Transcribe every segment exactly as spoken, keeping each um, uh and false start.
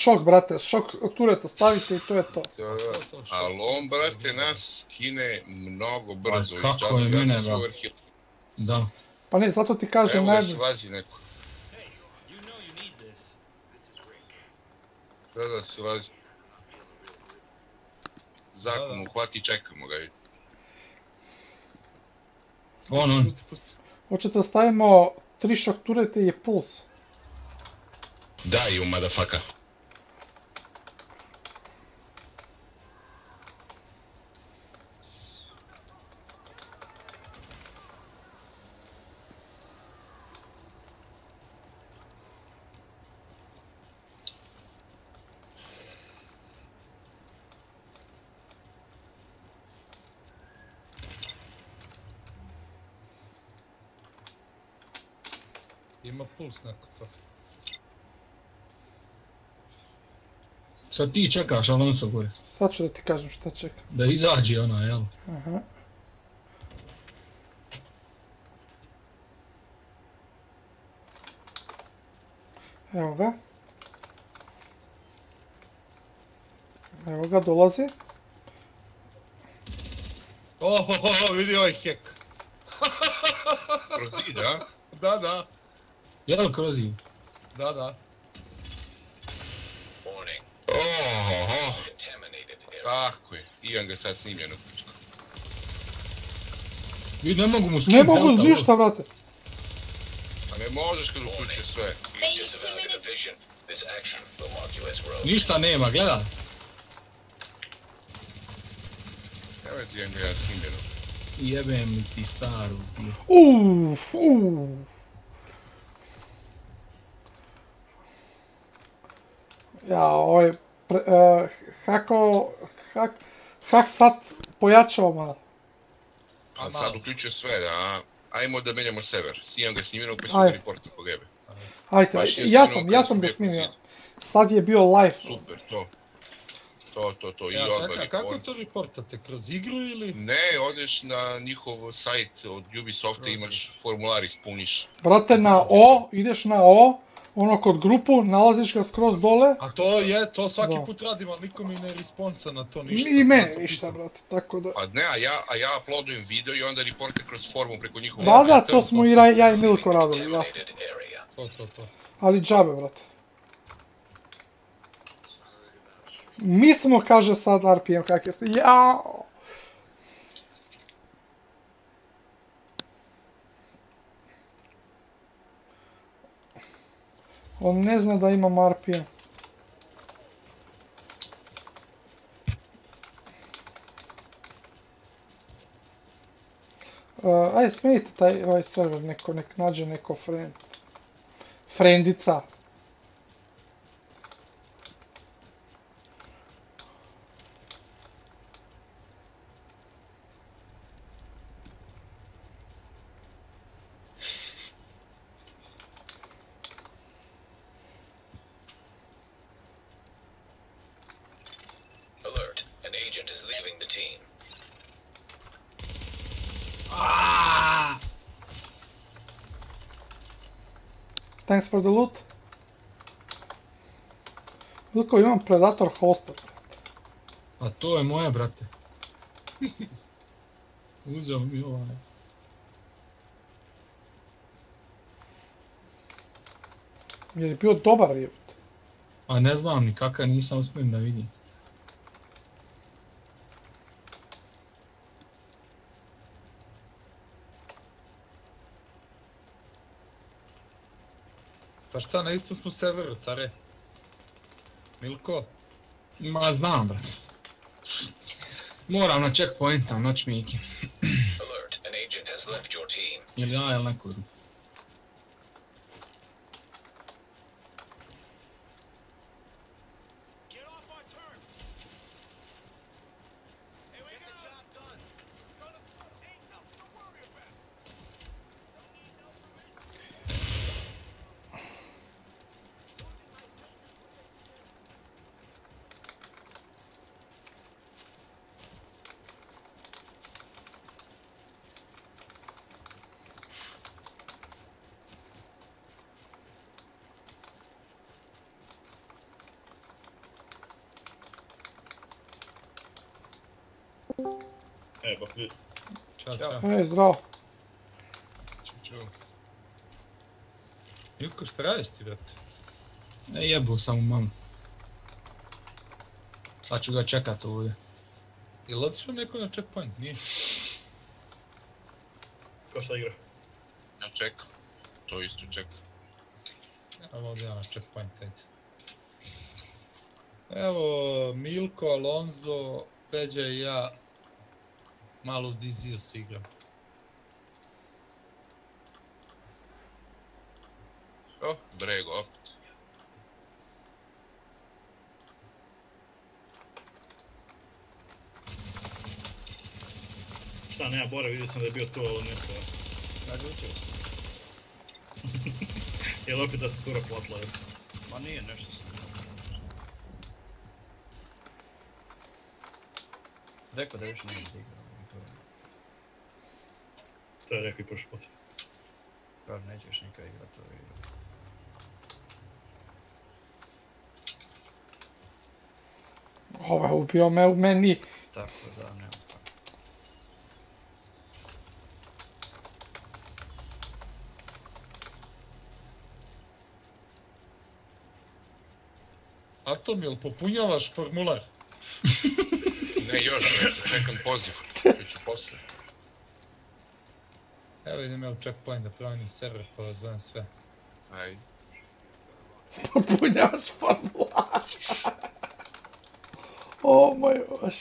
šok, brate, šok tureta stavite i to je to. Ali on, brate, nas skine mnogo brzo. Kako je mene, ba? Da. Pa ne, zato ti kažem najbolje. Evo najbolje. ga silazi neko. Da, da, silazi. Zakon uhvati, čekamo ga. On, on. Hoćete da stavimo tri šok turete i puls. Da, you motherfucker. Ima puls neko to. Sad ti čekaš Alonso gore. Sad ću da ti kažem šta čeka. Da izađi ona, jel? Aha. Evo ga. Evo ga, dolazi. Ohohoho, vidi ovaj hek. Kroz zid, a? Da, da. Jel kroz zid? Da, da. Ohoho. Tako je, imam ga sad snimljeno. Vi ne mogu mu Ne skinuti. mogu ništa, brate. A ne možeš kad uključuje sve. Ništa nema, gledaj. Evo ti imam ga snimljeno. Jebem mi ti staru ti. Uuu, uuu. Ja, ovaj, pre, uh, hako, hak, hak sad pojačao malo. A sad uključuje sve, da. Ajmo da menjamo sever. Imam ga snimljeno pa ću Ajde. da reporta po gebe. Ajde, Baš je ja snimljeno sam, kad ja su sam ga bio snimio. kod Sad je bio live. Super, to. To, to, to. I Ja, odmah čekaj, kako report. to reportate? Kroz igru ili? Ne, odeš na njihov sajt od Ubisofta, imaš formular, ispuniš. Brate, na O, ideš na O, ono kod grupu, nalaziš ga skroz dole. A to je, to svaki Da. put radim, ali niko mi ne responsa na to ništa. I mene Zato ništa, pitam. brate, tako da... Pa ne, a ja, a ja uploadujem video i onda reporte kroz formu preko njihovog... Da, da, to smo i ra- ja i Milko radili, jasno. To, to, to. Ali džabe, brate. Mi smo, kaže sad R P M, kak je se... Jao! On ne zna da imam R P M. Uh, aj, smenite taj ovaj server, neko, nek nađe neko friend. Friendica. Alert, an agent is leaving the team. Thanks for the loot. Koliko imam Predator holster. A to je moja, brate. Uzeo mi ovaj. Jer je bio dobar jebut. A ne znam ni kakav, nisam uspijem da vidim. Pa šta, na istom smo serveru, care? Milko? Ma znam, brate. Moram na checkpointa, noć Miki. Alert, an agent has left your team. Ili ja, ili neko drugi. E, bok ljudi. Ćao, čao. Ej, zdravo. Ču, ču. Milko, šta radiš ti, brate? Ne jebu samo mamu. Sad ću ga čekat ovdje. Jel otišao neko na checkpoint? Nije. Ko šta igra? Ja čekam. To isto čekam. Evo ovdje na checkpoint, ajde. Evo, Milko, Alonso, Peđa i ja malo u Diziju se igram. O, Brego, opet. Šta, nema Bore, vidio sam da je bio tu, ali mjesto. Ja ga učeo. Jel opet da se tura platila? Ma nije, nešto sam. Rekao da još nije igrao. To je rekao i prošli put. Kaže, nećeš nikad igrat to igru. Ovaj ubio me u meni. Tako da, nema tako. Atom, jel popunjavaš formular? Ne, još ne, čekam poziv. To ću posle. Evo idem ja u checkpoint da promijenim server pa zovem sve. Ajde. Popunjavaš formular. O moj bož.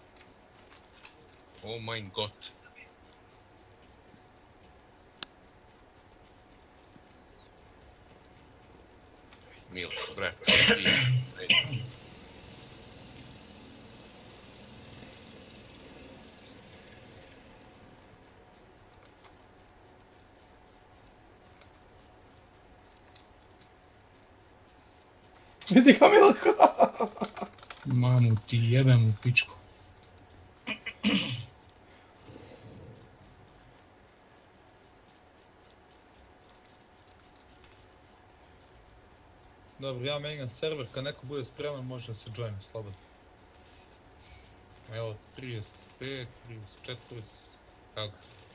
Oh mein Gott. Milko, brate, ti. Ajde. Vidi ga Milko. Mamu ti jebem u pičku. Dobro, ja menjam server, kad neko bude spreman može da se joina slobodno. Evo, trideset pet, trideset četiri, kako?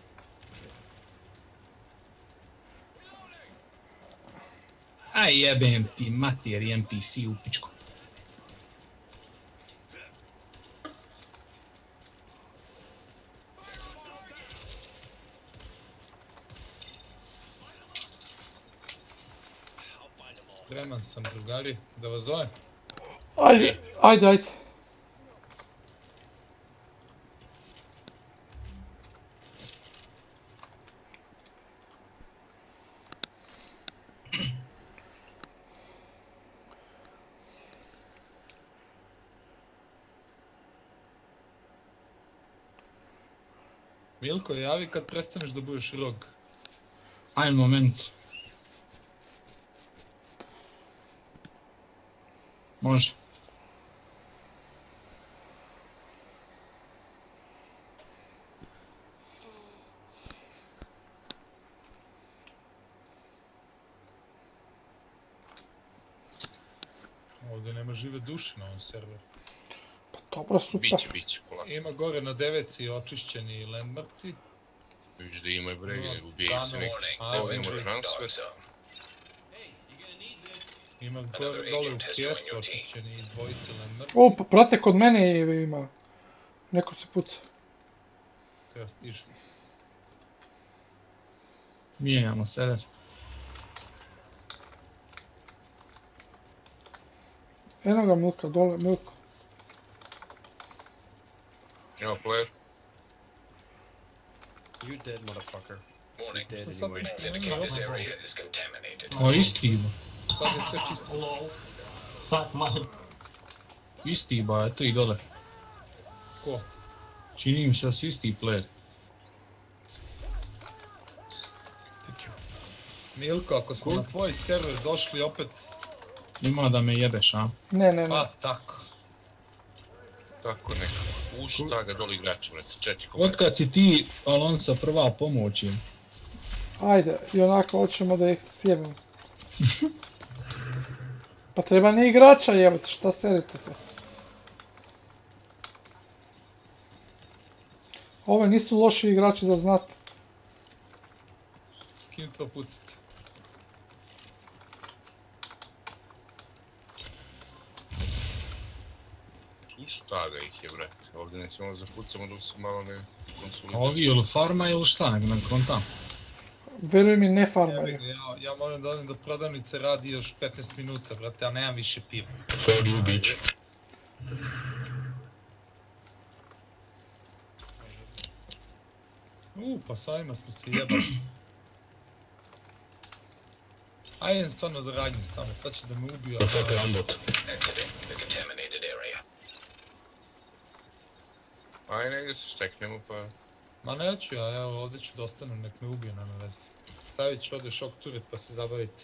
Aj jebem ti materi N P C u pičku. Spreman sam, drugari, da vas zovem. Ajde, ajde, ajde. Milko, javi kad prestaneš da budeš rog. Aj moment. Može. Ovdje nema žive duše na ovom serveru. Dobro, super. Biće, biće, polako. Ima gore na deveci očišćeni landmarci. Viš da ima brege, No, ubijaju se dano. neki. A, Evo imamo znači, transfer. Dog zone. Ima Another gore dole u agent has joined kjecu your team. očišćeni dvojice landmarci. O, pa brate, kod mene ima. Neko se puca. Treba stižem. Mijenjamo server. Eno ga Milka, dole, Milko. Evo player. You dead, motherfucker. Warning. Dead So anyway. something- Indicate this area is contaminated. O, isti ba. Sad je sve čisto. Lol. Fuck man. Isti ba, eto i dole. Ko? Čini mi se da su isti player. Milko, ako smo na tvoj server došli opet, Ima da me jebeš, a? Ne, ne, ne. pa tako. Tako nekako. Ušta ga doli igrača, brate. Četiri komada. Otkad si ti, Alonso, prva pomoć im. Ajde, i onako hoćemo da ih sjebimo. Pa treba ni igrača jebati, šta serite se. Ove nisu loši igrači da znate. S kim to pucati? Tu šta da ih je, brate. Ovdje ne smijemo zapucamo dok se malo ne konsolidamo. Ovi ili farma ili šta, nek nam kontam. Veruj mi, ne farmaju. Ja, ja moram da odim do prodavnice, radi još petnaest minuta, brate, a nemam više piva. For you, bitch. Uuu, pa s ovima smo se jebali. Ajde stvarno da radim samo, sad će da me ubiju. Protect the unbot. Exiting the contaminated area. Aj, negdje se šteknemo pa... Ma neću ja, evo ovdje ću da ostanem, nek me ubiju, nema veze. Stavit ću ovdje šok turret pa se zabavite.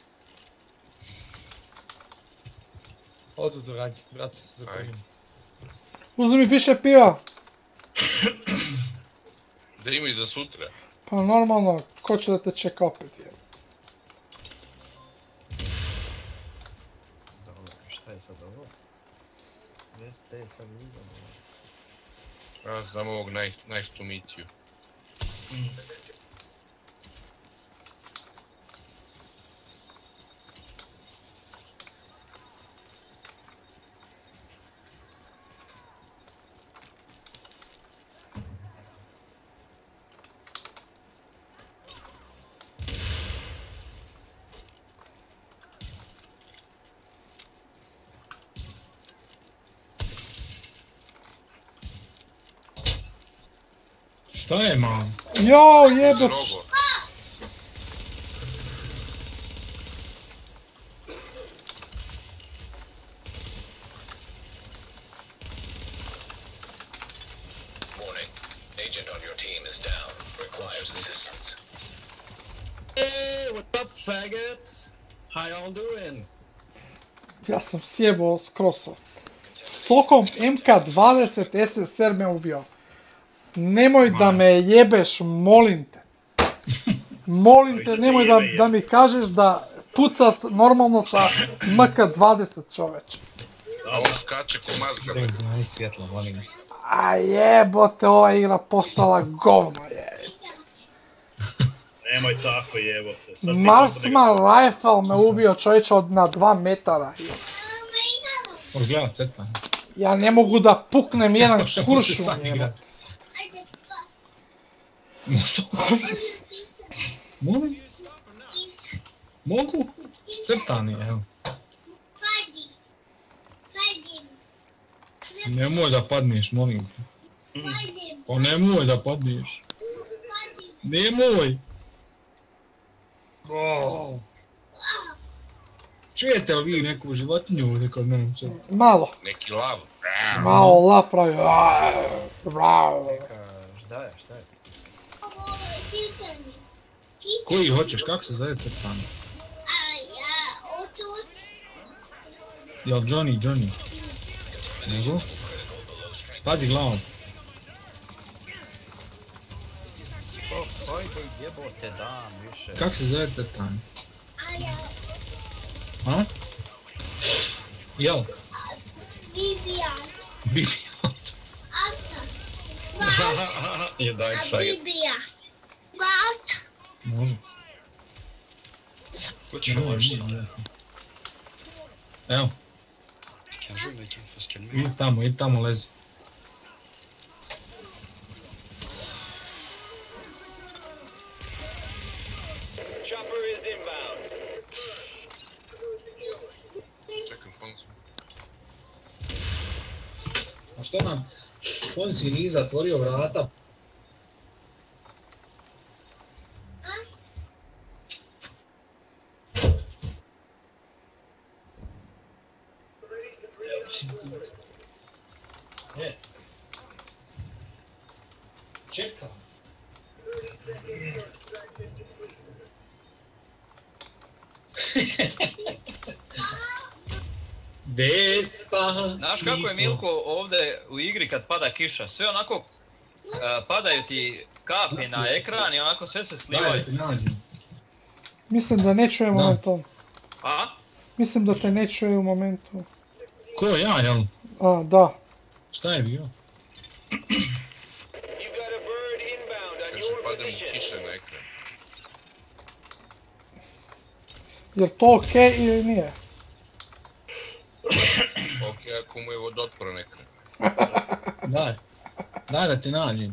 Odu do radnje, vraću se za kolinu. Uzmi više piva. Da ima i za sutra. Pa normalno, ko će da te čeka opet je. Dobro, šta je sad ovo? Gdje ste sad vidio? Ja znam ovog nice, nice to meet you. Šta je, man? Jao, jebot. Drogo. Warning. Agent on your team is down. Requires assistance. Hey, what's up, faggots? How y'all doing? Ja sam sjebao s krosov. Sokom M K dvadeset S S R me ubio. Nemoj da me jebeš, molim te. Molim te, nemoj da, da mi kažeš da puca s- normalno sa M K dvadeset, čoveče. A on skače ko mazga. Aj svjetlo, volim. A jebote, ova igra postala govno, je. Nemoj tako jebote. Sad ti Marksman Rifle me ubio, čovječe, od na dva metara. Odgleda crta. Ja ne mogu da puknem jedan kuršun, Sad igra. jebote. Možda? Molim? Mogu? Crtani, evo. Nemoj da padneš, molim te. Pa nemoj da padneš. Nemoj! Čujete li vi neku životinju ovdje kod mene? Malo, Neki lav. malo lav pravi. Bravo. Šta je, šta je? Koji hoćeš, kako se zove crtani? Jel Johnny, Johnny? Nego? Pazi glavom. Ko, koji koji jebote dan više? Kako se zove crtani? A? Jel? Vivian. Bibijan. Je daj faggot. Bibija. What? Može. What's yours? Evo, Casual making for skill. idi tamo, idi tamo lezi. Čekam koncu. A što nam Fonsi nije zatvorio vrata? Ne. Čekam. Despacito. Znaš kako je Milko ovdje u igri kad pada kiša? Sve onako uh, padaju ti kapi na ekran i onako sve se slivaju. Daj, ti nađem. Mislim da ne čuje Da. momentom. A? Mislim da te ne čuje u momentu. Ko ja, jel? A, da. Šta je bio? Jer to okej ili nije? Ok, ako mu je vodotpora neka. Daj. Daj da ti nađem.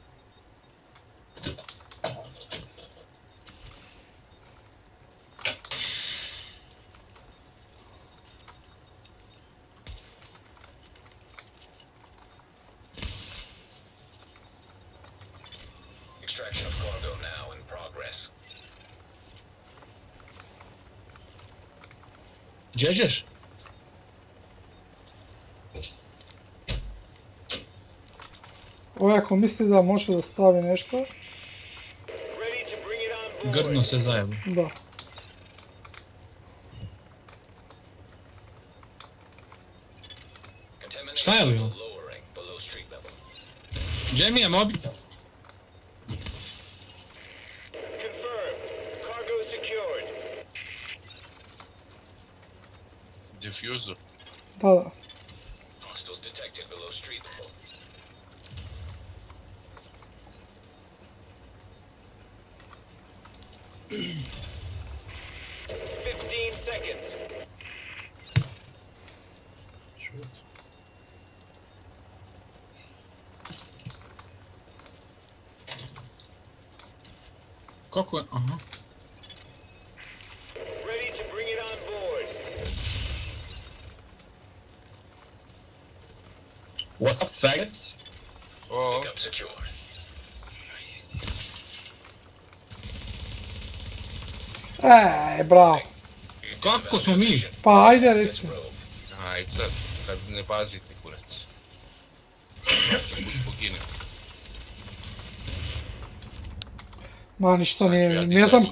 Extraction of cargo now in progress. Džežeš? Ovo ako misli da može da stavi nešto, Grdno se zajebo. da. Šta je li ovo? Lowering below street level. Gdje mi je mobitel? Diffuser. Da, da. Hostiles detected below street level. Fifteen seconds. Šut. Kako je? Aha. Ready to bring it on board. What's up, faggots? O, Pickup secure. Ej, bravo. Kako smo mi? Pa ajde recimo. aj sad, kad ne pazite kurac. Pogine. Ma ništa nije, ne znam.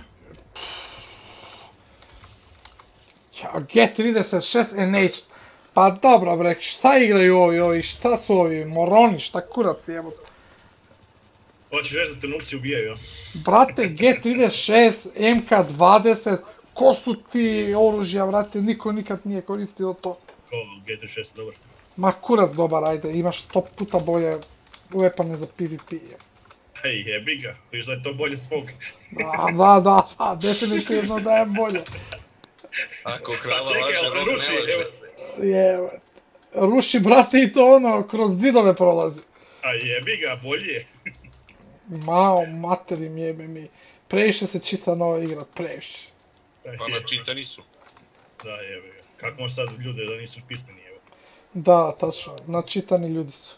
Ja, G trideset šest N H. Pa dobro bre, šta igraju ovi ovi, šta su ovi, moroni, šta kurac jebo. Hoćeš reći da trenutci ubijaju, a? Brate, G trideset šest, M K dvadeset, ko su ti oružja, brate, niko nikad nije koristio to. Ko G trideset šest, dobar. Ma kurac dobar, ajde, imaš sto puta bolje weapone za PvP. Hej, jebi ga, viš da je to bolje tvog. Da, da, da, da, definitivno da je bolje. Ako krava čekaj, laže, ali rog ruši, ne laže. evo. Jebe. Ruši, brate, i to ono, kroz zidove prolazi. A jebi ga, bolje je. Mao, materim jebe mi. Previše se čita nova igra, previše. Pa načitani su. Da, jebi ga. Kako možeš sad ljude da nisu pismeni, evo. Da, tačno, načitani ljudi su.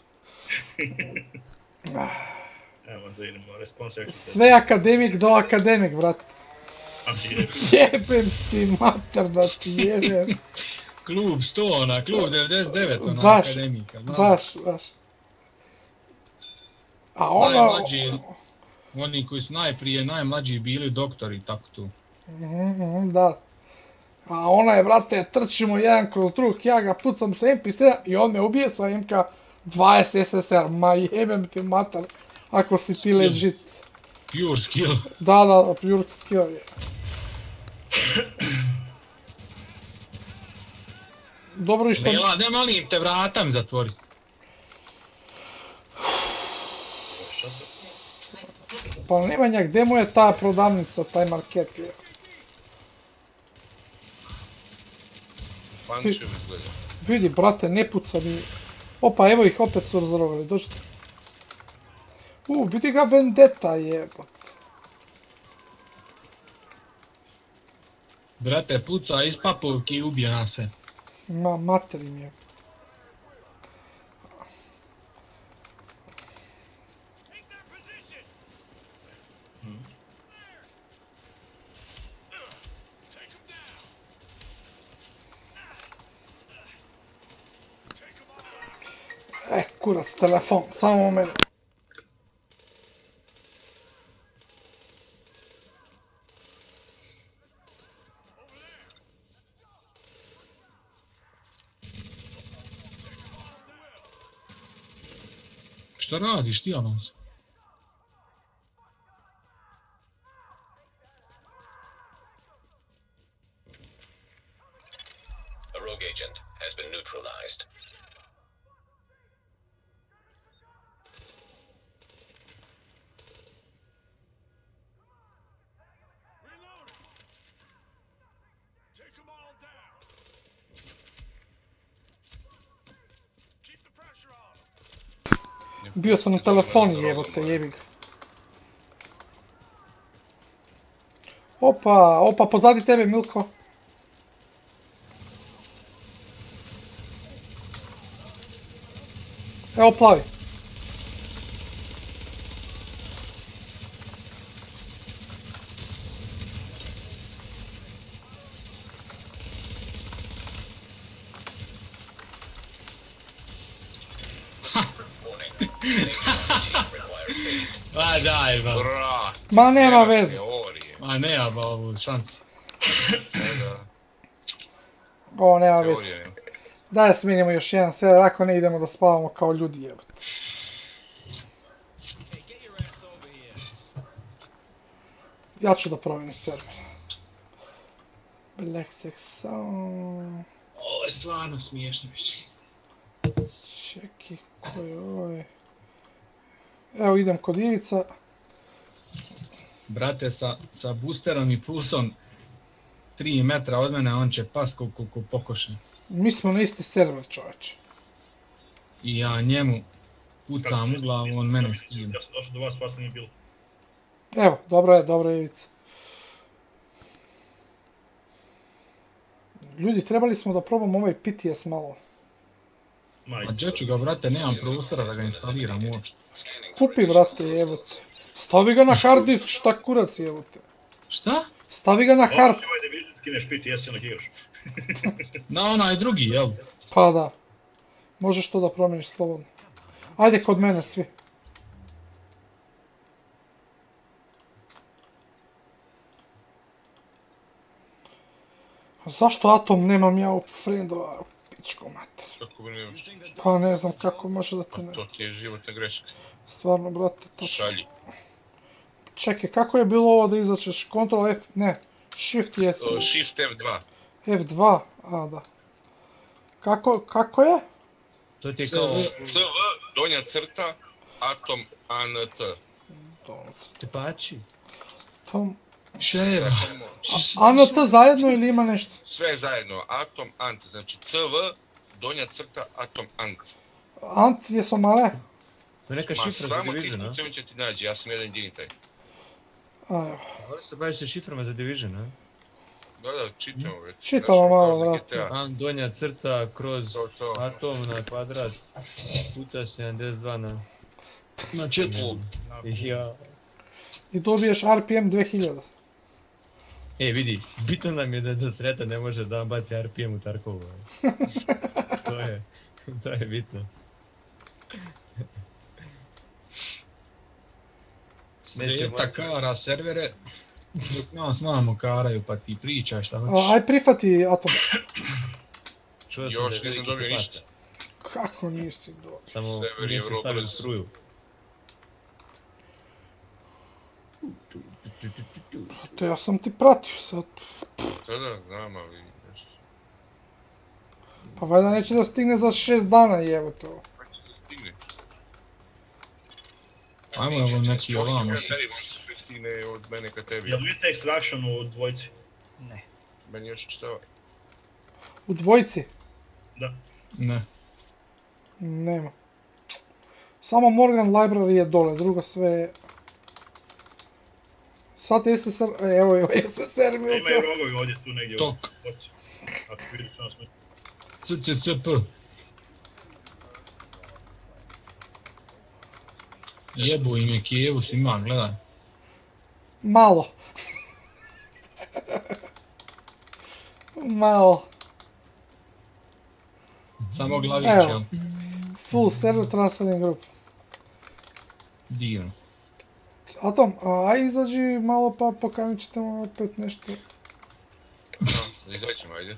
Evo da idemo, response action. Sve akademik do akademik, brate. Jebem ti mater da ti jebem. Klub sto, ona, klub devedeset devet, ona Baš, akademika. znam. baš, baš. A ono... Najmlađi, oni koji su najprije najmlađi bili doktori, tako tu. Mhm, mhm, da. A ona je, brate, trčimo jedan kroz drug, ja ga pucam sa M P sedam i on me ubije sa M K dvadeset S S R. Ma jebem ti mater, ako si ti legit. Pure skill. Da, da, pure skill je. Dobro i što... Bela, ne malim te, vrata mi zatvori. Pa Nemanja, gdje mu je ta prodavnica, taj market je? Pančev izgleda. Vidi, brate, ne puca mi. Opa, evo ih opet su razrovali, dođite. U, vidi ga Vendetta jebat. Brate, puca iz papovki i ubije nas sve. Ma, materim je. E, kurac, telefon, samo moment. Šta radiš ti, Alonso? A rogue agent has been neutralized. Bio sam u telefoni, jebote, jebi ga. Opa, opa, pozadi tebe, Milko. Evo plavi. Ma daj, ba. Bra! Ma nema veze. Teorije. Ma nema ba ovu šansi. Ne, da. Ovo nema veze. Teorije. Daj sminimo još jedan server, ako ne idemo da spavamo kao ljudi, jebote. Ja ću da promijenim server. Black Sex Sound... Ovo je stvarno smiješno više. Čeki, ko je ovaj... Evo idem kod Ivica. Brate, sa, sa boosterom i pulsom tri metra od mene, on će pas ko, ko, ko pokošen. Mi smo na isti server, čovječe. I ja njemu pucam u glavu, on mene skine. Ja sam došao do vas, pas nije bilo. Evo, dobro je, dobro je Ivica. Ljudi, trebali smo da probamo ovaj P T S malo. A gdje ću ga, brate, nemam prostora da ga instaliram uopšte. Kupi, brate, jebote. Stavi ga na hard disk, šta kurac, jebote. Šta? Stavi ga na hard... Ovo ovaj Division skineš P T S i onak igraš. Na onaj drugi, jel? Pa da. Možeš to da promijeniš slobodno. Ajde kod mene svi. Zašto Atom nemam ja u friendova u pičku mater? Kako bi nemaš? Pa ne znam kako može da te ne... To ti je životna greška. Stvarno, brate, točno. Šalji. Čekaj, kako je bilo ovo da izačeš? Ctrl F... ne. Shift je... Uh, Shift F dva. F dva, a da. Kako, kako je? To ti je kao... C V, donja crta, Atom, A N T. Tepači. Tom... Šera. A N T zajedno ili ima nešto? Sve zajedno, Atom, Ant, znači C V, donja crta, Atom, Ant. Ant, jesu male? To je neka Ma šifra za samo ti Division, a? slučajno će ti nađi, ja sam jedan jedini taj. A, evo. Ovo se baviš se šiframa za Division, a? Da, da, čitamo već. Čitamo malo, Znači, vrati. G T A. An, donja crta kroz To, to. atom na kvadrat puta sedamdeset dva na... Na četiri. Ja. I dobiješ R P M dvije hiljade. E, vidi, bitno nam je da, da Sreta ne može da vam baci R P M u Tarkovu. To je, to je bitno. Sveta kara servere, dok nas vamo karaju pa ti pričaj šta A, hoćeš. aj prihvati Atom. Čuo sam da Još je nisam veliki dobio tepač. ništa. Kako nisi do... Samo Sever nije se Evropa stavio brzo. struju. To ja sam ti pratio sad. Da, da, znam, ali... znaš, Pa valjda neće da stigne za šest dana, jevo to. pa će se stigne. Ajmo evo neki ovamo. Ja sebi možda sve stigne od mene ka tebi. Jel vidite Extraction u dvojici? Meni još čitava. U dvojici? Da. Ne. Nema. Samo Morgan Library je dole, drugo sve je... Sad S S R, e, evo je S S R mi je Imaju to. rogovi ovdje tu negdje u Tok. dvojici. Ako vidiš što nas mi... C C C P. Jebu im je Kijevu svima, gledaj. Malo. Malo. Samo glavić, Evo. jel? Full server transferring group. Divno. Atom, a aj izađi malo pa pokanit ćemo opet nešto. No, izaćemo, ajde.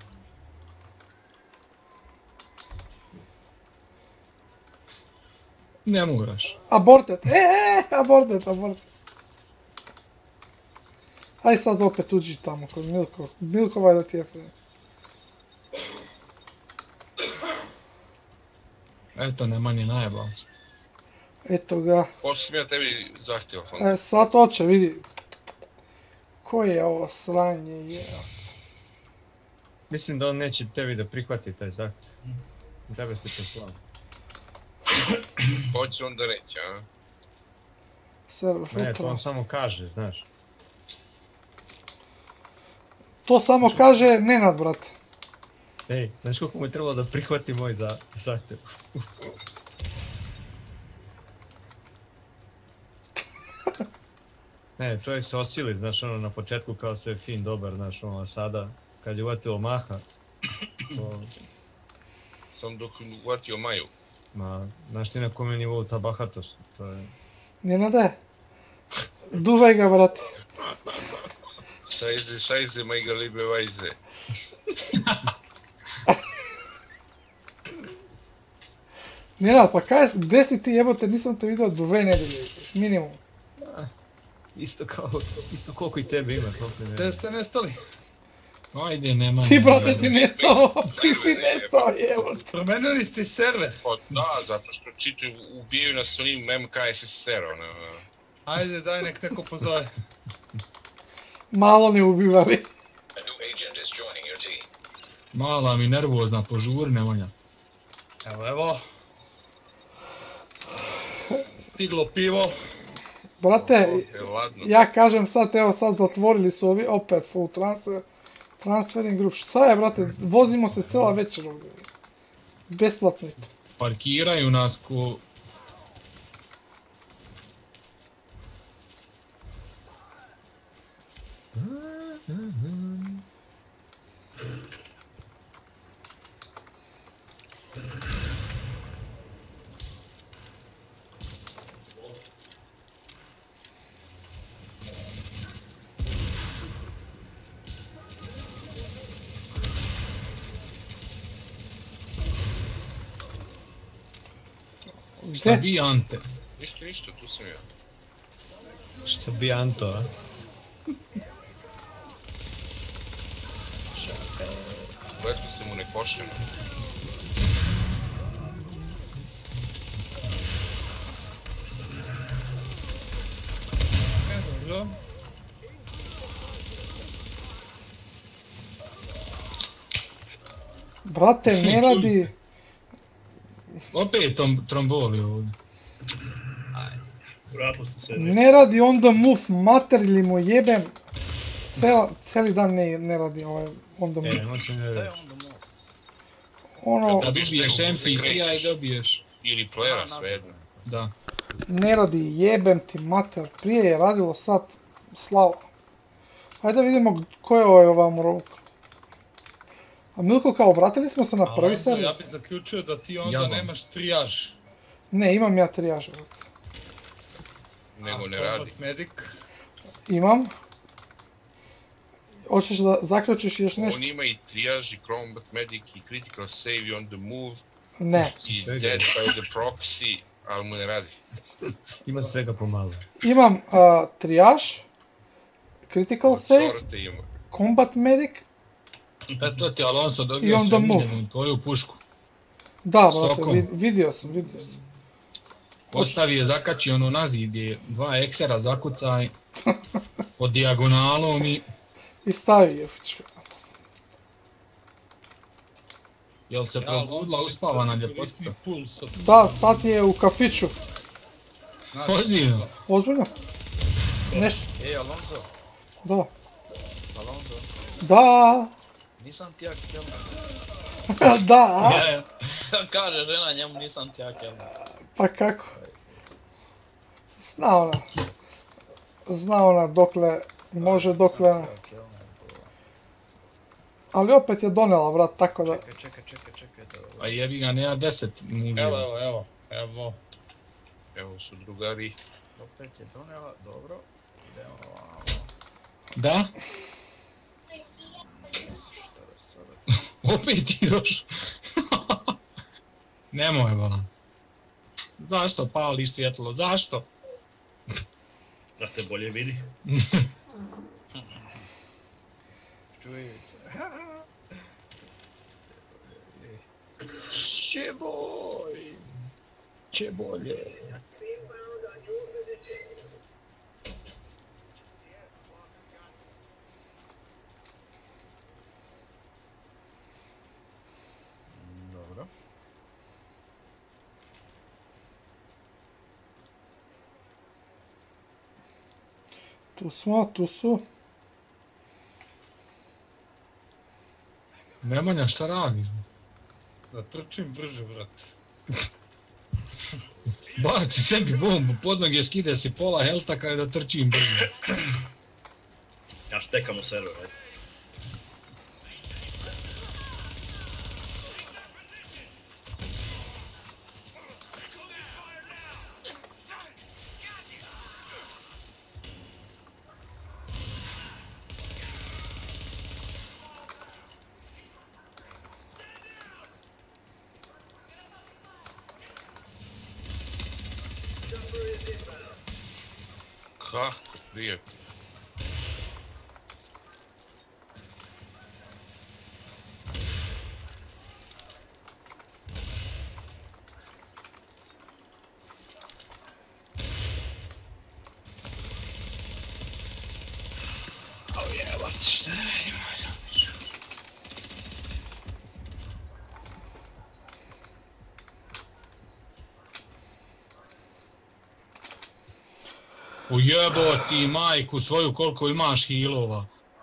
Ne moraš. Aborted, e, e, aborted, aborted. Aj sad opet uđi tamo kod Milko, Milkova da ti je friend. Eto, nema ni najebao se. Eto ga. Pošto sam ja tebi zahtjeva. E, sad hoće, vidi. Koje je ovo sranje, je. Mislim da on neće tebi da prihvati taj zahtjev. Tebe ste poslali. Hoće onda reći, a? Server Ne, to on filtros. samo kaže, znaš. To samo kaže Nenad, brate. Ej, znaš koliko mu je trebalo da prihvati moj za- zahtjev? Ne, čovjek se osili, znaš, ono, na početku kao sve fin, dobar, znaš, ono, a sada, kad je uvatilo maha, to, Sam dok uvatio Maju. ma, znaš ti na kom je nivou ta bahatost, to je... Nenade, duvaj ga, brate. Šajze, šajze, majga libe vajze. Nenad, pa kaj, gdje si ti jebote, nisam te vidio dve nedelje, minimum. Isto kao, isto koliko i tebe ima, toliko ne. Gdje ste nestali? Ajde, nema... Ti, brate, si nestao, ti si nestao, jebote. Promenili ste server. Pa da, zato što čitaju, ubijaju nas onim M K S S R, ono... Ajde, daj nek neko pozove. Malo ne ubivali. A new agent is joining your team. Mala mi nervozna, požuri, Nemanja. Evo, evo. Stiglo pivo. Brate, E, ladno. ja kažem sad, evo sad zatvorili su ovi opet full transfer, transferring group. Šta je, brate, vozimo se cijela večer ovdje. Besplatno je to. Parkiraju nas ko... Šta Gdje? bi, Ante? Isto, isto, tu sam ja. Što bi Anto, a? Gledam se mu ne košeno. E, dobro. Brate, ne radi... Opet tom tromboli ovdje. Vratili ste se. Ne radi on the move, mater li mu jebem. Cela, cijeli dan ne, ne radi ovaj on the E, move. nemoj ti ne reći. Ono, Da dobiješ M F C-a i dobiješ. Ili playera, svejedno. Da. ne radi, jebem ti mater. Prije je radilo, sad slavo. Hajde da vidimo ko je ovaj ovam rok. A Milko, kao vratili smo se na A prvi onda server? ja bih zaključio da ti onda Jabam. nemaš trijaž. Ne, imam ja trijaž, brate. Nego ne A radi. Combat Medic. Imam. Hoćeš da zaključiš još nešto? On ima i triage, i combat medic, i critical save, i on the move, Ne. i Svega. dead by the proxy, ali mu ne radi. Ima svega pomalo. Imam uh, trijaž, critical save, Sorte ima. combat medic. E to ti Alonso I dobio onda se move. miljenu tvoju pušku. Da, brate, Sokom. vid- vidio sam, vidio sam. Ostavi je zakači ono na zid gdje dva eksera zakucaj pod dijagonalom i... I stavi je. Jel se Ja, probudila Alonso, uspavana isto ljepotica? koristi puls od- Da, sad je u kafiću. Znaš, Ozbiljno? Ozbiljno? Nešto, Ej, Alonso, da. Alonso, Da, nisam ti ja kelner. da, a? Ja, ja. Kaže žena njemu, nisam ti ja kelner. Pa kako? Zna ona. Zna ona dokle može, dokle ne. Ali opet je donela, brat, tako da... Čekaj, čekaj, čekaj, čekaj. Da... A jebi ga, nema deset Evo, muževa. evo, evo, evo. Evo su drugari. Opet je donela, dobro. Idemo ovamo. Da? Opet ti došao. Nemoj, bolan. Zašto pali svjetlo? Zašto? Da te bolje vidi. Čujice. Će boj. Će bolje. Dobro. Tu smo, tu su. Nemanja, šta radiš? Da trčim brže, brate. Baci sebi bombu, pod noge skide si pola helta kada da trčim brže. Ja štekam u server, ajde. Kako prije? Oh jebate, šta radimo? Ujeboti majku svoju koliko imaš healova.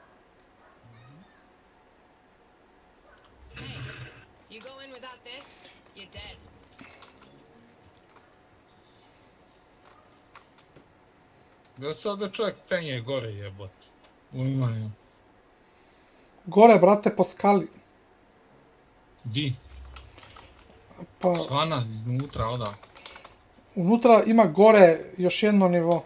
Da sada čovjek penje gore jebot. Ima je. Gore, brate, po skali. Di? Pa, Svana iznutra, oda. unutra ima gore još jedno nivo.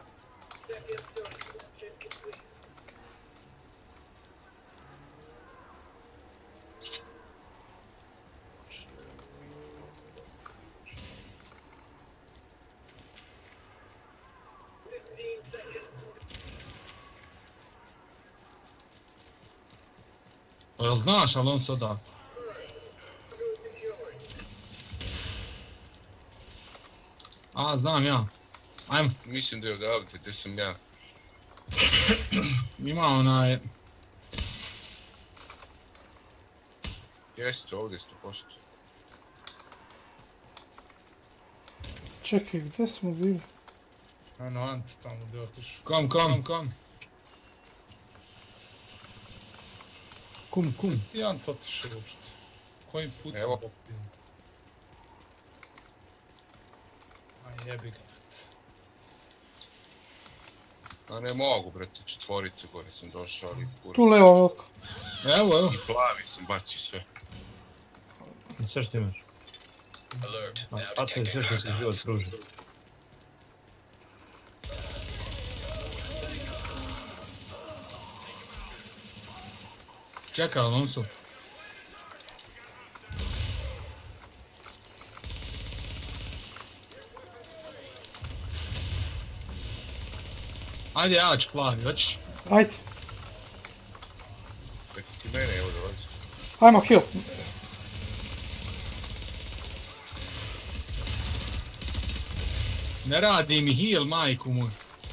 Jel znaš, ali on se oda. A, znam ja. Ajmo. Mislim da je odavde, gdje sam ja. Ima onaj... Jeste, ovdje sto posto. Čekaj, gdje smo bili? Ano, Ante tamo gdje otišao. Kom, kom, kom. Kum, kum. Jesi ti Ante otišao uopšte? Kojim putem? Evo. A jebi ga. A ne mogu, brate, četvorice gore sam došao, ali kurac. Tu levo, Milko. Evo, evo. I plavi sam bacio sve. I sve što imaš. Alert. A, Now pa to je sve detecting što ti život hostiles. pruži. Čekaj, Alonso. Ajde, ja ću plavi, hoćeš? Ajde, Preko ti mene, evo dolazi. ajmo heal. Ne radi mi heal, majku moj.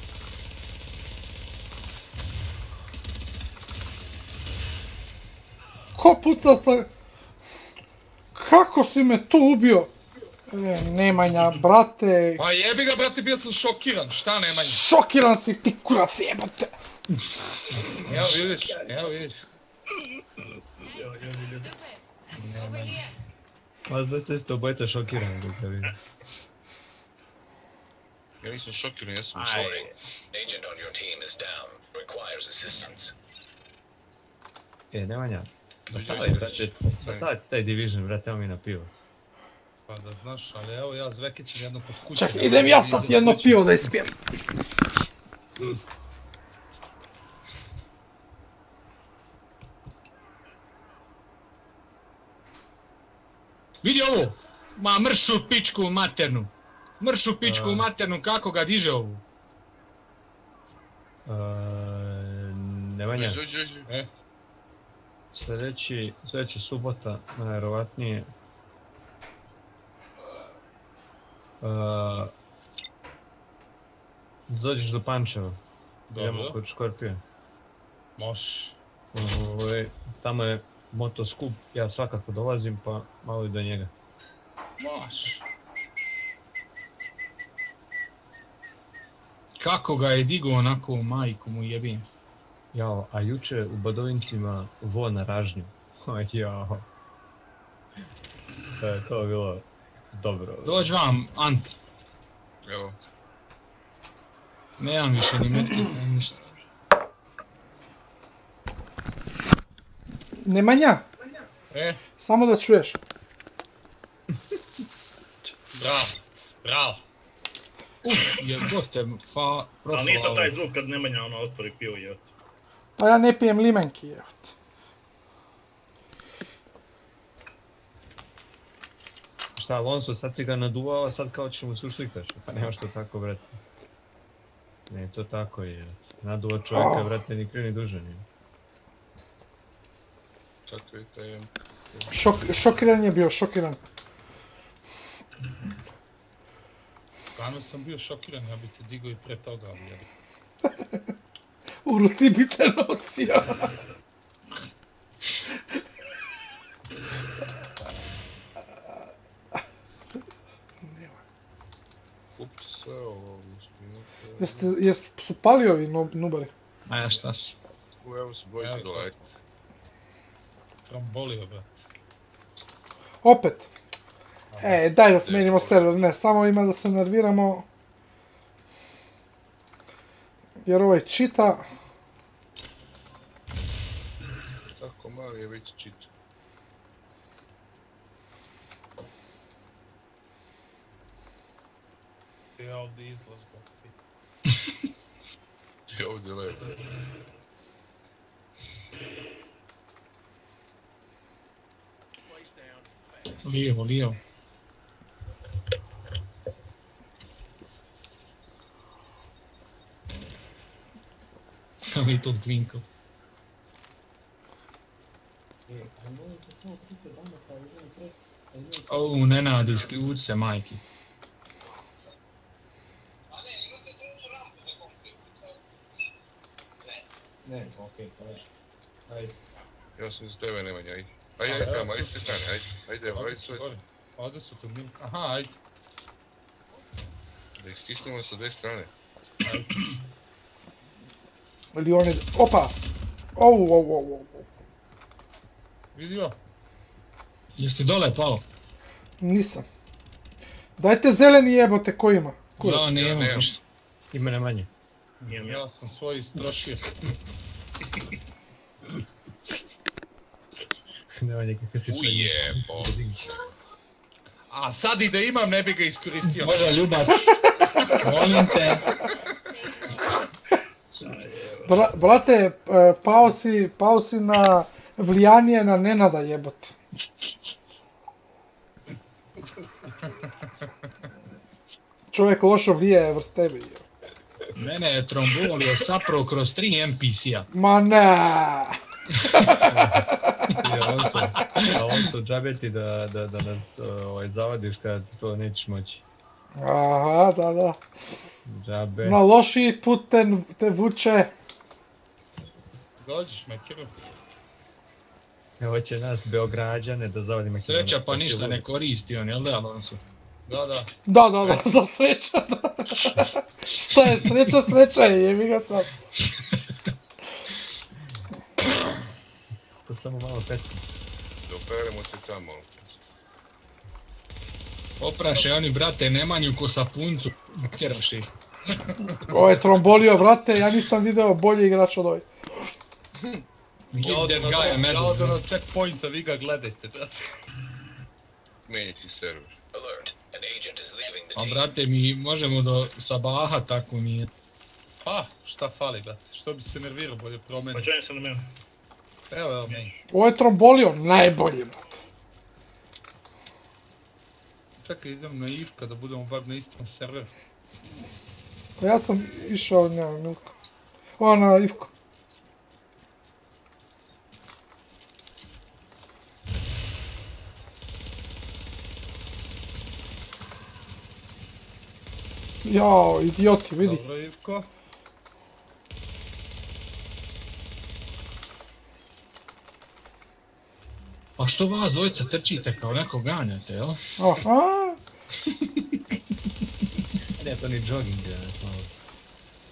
Ko puca sa... Kako si me tu ubio? E, Nemanja, brate. Pa jebi ga, brate, bio sam šokiran. Šta Nemanja? Šokiran si ti, kurac, jebote. Evo vidiš, evo vidiš. Pa zato ste obojica šokirani dok ga vidim. Ja nisam šokiran, ja sam u Warning. šoku. Agent on your team is down. Requires assistance. E, Nemanja. Dođi, Bastavaj, dođi, brate, dođi. bastavaj taj Division, brate, evo mi na pivo. Pa da znaš, ali evo ja Zvekićem jedno pod kuće. Čekaj, idem ja sad jedno pivo da ispijem. Vidi ovo! Ma mršu pičku maternu. Mršu pičku A. maternu, kako ga diže ovu? Uh, Nemanja, Dođi, dođi, dođi. E, sljedeći, sljedeća subota, najvjerovatnije. Uh, dođeš do Pančeva, idemo dobro, kod Škorpija. moš. Ovaj, tamo je motoskup, ja svakako dolazim pa malo i do njega. Moš. Kako ga je digao onako, majku mu jebim. Jao, a juče u Badovincima vo na ražnju. Jao. To je to bilo dobro. Dođi vam, Ante. Evo. Nemam više ni medkita, ni ništa. Nemanja, E, samo da čuješ. bravo, bravo. Uf, jebote, fa, prošlo Ali nije to ovo. taj zvuk kad Nemanja ono otvori pivo je. Pa ja ne pijem limenki, evo. Šta, Alonso, sad si ga naduvao, a sad kao ćeš mu se ušlikaš. Pa nema što tako, brate. Ne, to tako je. Naduva čovjeka, brate, ni kriv ni dužan je. Tako je taj... Šok, šokiran je bio, šokiran. Stvarno sam bio šokiran, ja bi te digao i pre toga, ali jebi. U ruci bi te nosio. Kupite sve ovo, uspinite. Jeste, jest, su pali ovi no, nubari? A ja šta si? U, evo su bojice dolajte. Trombolio, brate. Opet. E, daj da smenimo server, ne, samo ima da se nerviramo. Jer ovaj čita. Tako mali je već čita. Ti je ovdje izlaz, brate. Ti je ovdje lepo. Lijevo, lijevo. Samo i tog twinkle. O, Nenad, isključi se, majki. Ne, okej, okay, ajde. Ja sam iz tebe, Nemanja, ajde. Ajde, ajde, ajde, ajde, strane, ajde, ajde, evo, ajde, sve. Ovdje su kod Milka. Aha, ajde. Da ih stisnemo sa dve strane. Ili on je... Opa! Ovu, ovu, ovu, ovu. Vidio? Jesi dole pao? Nisam. Dajte zeleni jebote, ko ima? Kurac. Da, nema nemam. ništa. Ima ne manje. Ja sam svoj istrošio. Nema nikakve se čini. Ujebo. A sad i da imam, ne bi ga iskoristio. Može ljubac. Molim te. Bra, brate, e, pao si, pao si na vlijanije na Nenada jebote. Čovjek lošo vlije vrst tebi. Mene je trombolio sapravo kroz tri en pe ce-a. Ma ne. Alonso, Alonso, džabe ti da, da, da nas ovaj, zavadiš kad to nećeš moći. Aha, da, da. Džabe. Na lošiji put te, te vuče. Dođiš, Mekiru. Evo će nas Beograđane da zavadimo. Sreća pa ništa ne koristi on, jel da, Alonso? Da, da. Da, da, da, za sreća, da. Šta je sreća, sreća je, jebi ga sad. To samo malo peca. Doperemo se tamo. Opraše oni, brate, Nemanju ko sapuncu. Kjeraš ih. Ovo je trombolio, brate, ja nisam video bolji igrač od ovaj. Give Ja that od guy a ono- medal. ja od ono checkpointa, vi ga gledajte, brate. Menjati server. Alert. An agent is leaving the A team. brate, mi možemo do Sabaha, tako nije. Pa, šta fali, brate? Što bi se nervirao, bolje promeni. Pa čujem se na mene. Evo, evo, meni. Ovo je trombolio, najbolji, brate. Čekaj, idem na Ivka da budemo bar na istom serveru. Pa ja sam išao na Milko. O, na Ivko. Jao, idioti, vidi. Dobro, Ivko. Pa što vas dvojica trčite kao neko ganjate, jel? Aha. Ne, to ni jogging je, malo.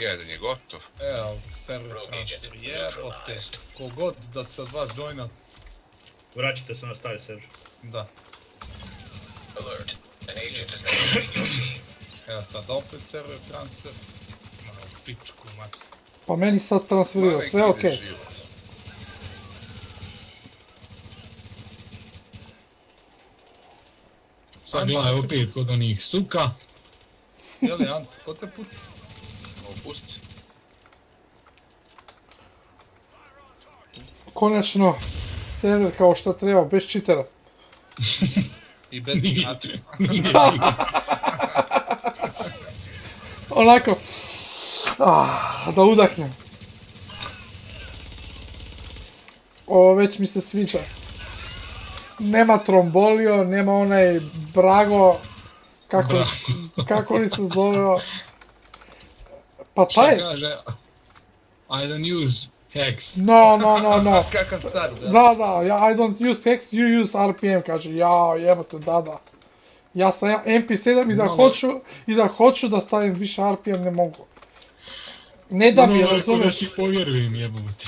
Jedan je gotov. Evo, server transfer jebote. Kogod da se od vas joina. Vraćite se na stari server. Da. Alert. An agent is entering your team. Evo sad opet server transfer. Malo pičku mat. Pa meni sad transferira, sve okej. Okay. Sad gledaj opet kod onih suka. Jeli Ant, ko te puca? Ovo pusti. Konačno, server kao što treba, bez čitera. I bez igrača. Onako, ah, da udahnem. Ovo već mi se sviđa. Nema trombolio, nema onaj Brago, kako, li, kako li se zove. Pa taj... Šta kaže? I don't use hex. No, no, no, no. Kakav car, da? Da, da, ja, I don't use hex, you use R P M, kaže, jao, jebate, da, da. Ja sam M P sedam i da hoću, i da hoću da stavim više R P M, ne mogu. Ne da mi, razumeš. Da ti povjerujem, jebote.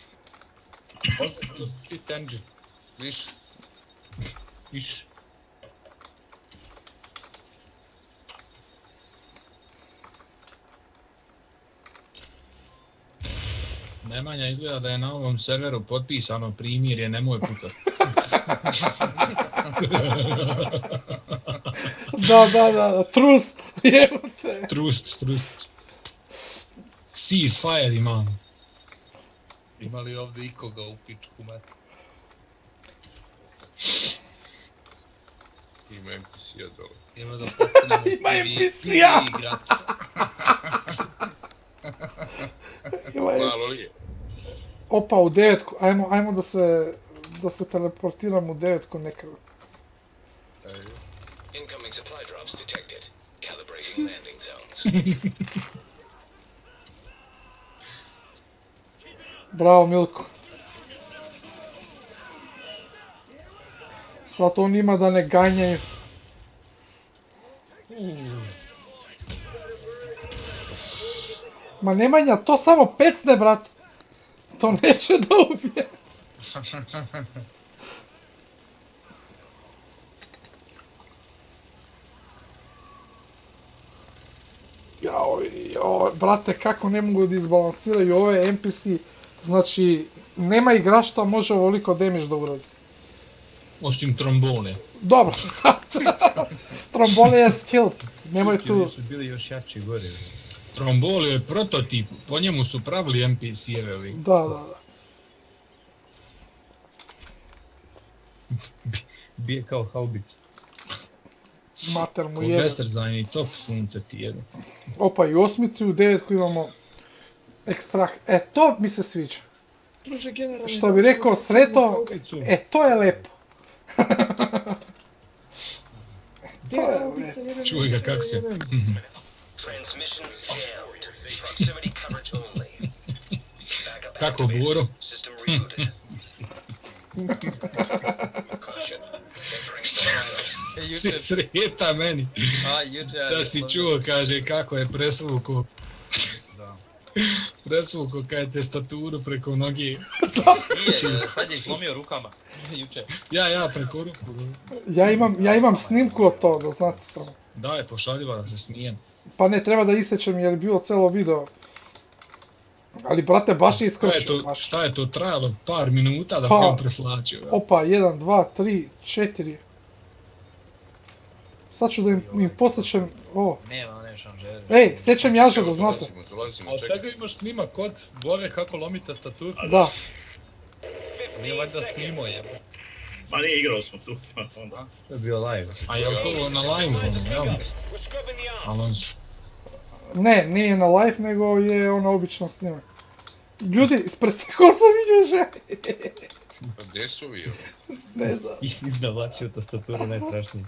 Fit engine. Više. Više. Nemanja izgleda da je na ovom serveru potpisano primirje, nemoj pucat. Da, da, da, trus, jebote. Trust, trust. Cease fire imam. Ima li ovdje ikoga u pičku mat? Ima N P C-a dole. Ima da postanemo Ima N P C-a! igrača. Malo li je? Opa, u devetku, ajmo, ajmo da se, da se teleportiram u devetku nekako. Incoming supply drops detected. Calibrating landing zones. Bravo, Milko. Sad on ima da ne ganjaju. Ma Nemanja, to samo pecne, brat. To neće da ubije. Jao, jao, brate, kako ne mogu da izbalansiraju ove N P C. Znači, nema igrač što može ovoliko damage da uradi. Osim trombone. Dobro, sad. Trombone je skill. Nemoj tu... Ljudi su bili još jači gore. Tromboli je prototip, po njemu su pravili N P C-evi. Da, da, da. Bije kao haubic. Mater mu Ko jebe. bestrzajni top sunce ti jedu. Opa, i osmici u devetku imamo ekstrakt. E, to mi se sviđa. Što bi rekao Sreto, e, to je lepo. To je lepo. Čuj ga kako se... Transmission scanned. Proximity coverage only. Backup Kako, activated. Boro? System rebooted. Caution. Entering zone. Se sreta meni. A, juče ja Da si čuo, kaže, kako je presvuko. Presvuko kad je testaturu preko noge. Nije, sad je slomio rukama. Juče. Ja, ja, preko ruku. Ja imam, ja imam snimku od to, da znate samo. Daj, pošaljiva da se smijem. Pa ne, treba da isečem jer je bilo celo video. Ali, brate, baš je Šta je iskršio. to, šta je to trajalo par minuta da Pa, bi on preslačio? Da? Opa, jedan, dva, tri, četiri. Sad ću da im, im posjećem, o. Nema, ne šanžere. Ej, sjećam jaža da znate. Dolazimo, dolazimo, A od čekaj. čega imaš snima kod Bore kako lomi tastaturu? Da. Nije valjda snimo jebe. Ma nije, igrali smo tu. Onda. To je bio live. A je li to na live-u, jel? Alonso. Ne, nije na live, nego je ona obično snimak. Ljudi, ispresekao sam vidio ženi. Pa gdje su vi? Ne znam. Izdavačio tastaturu najstrašniji.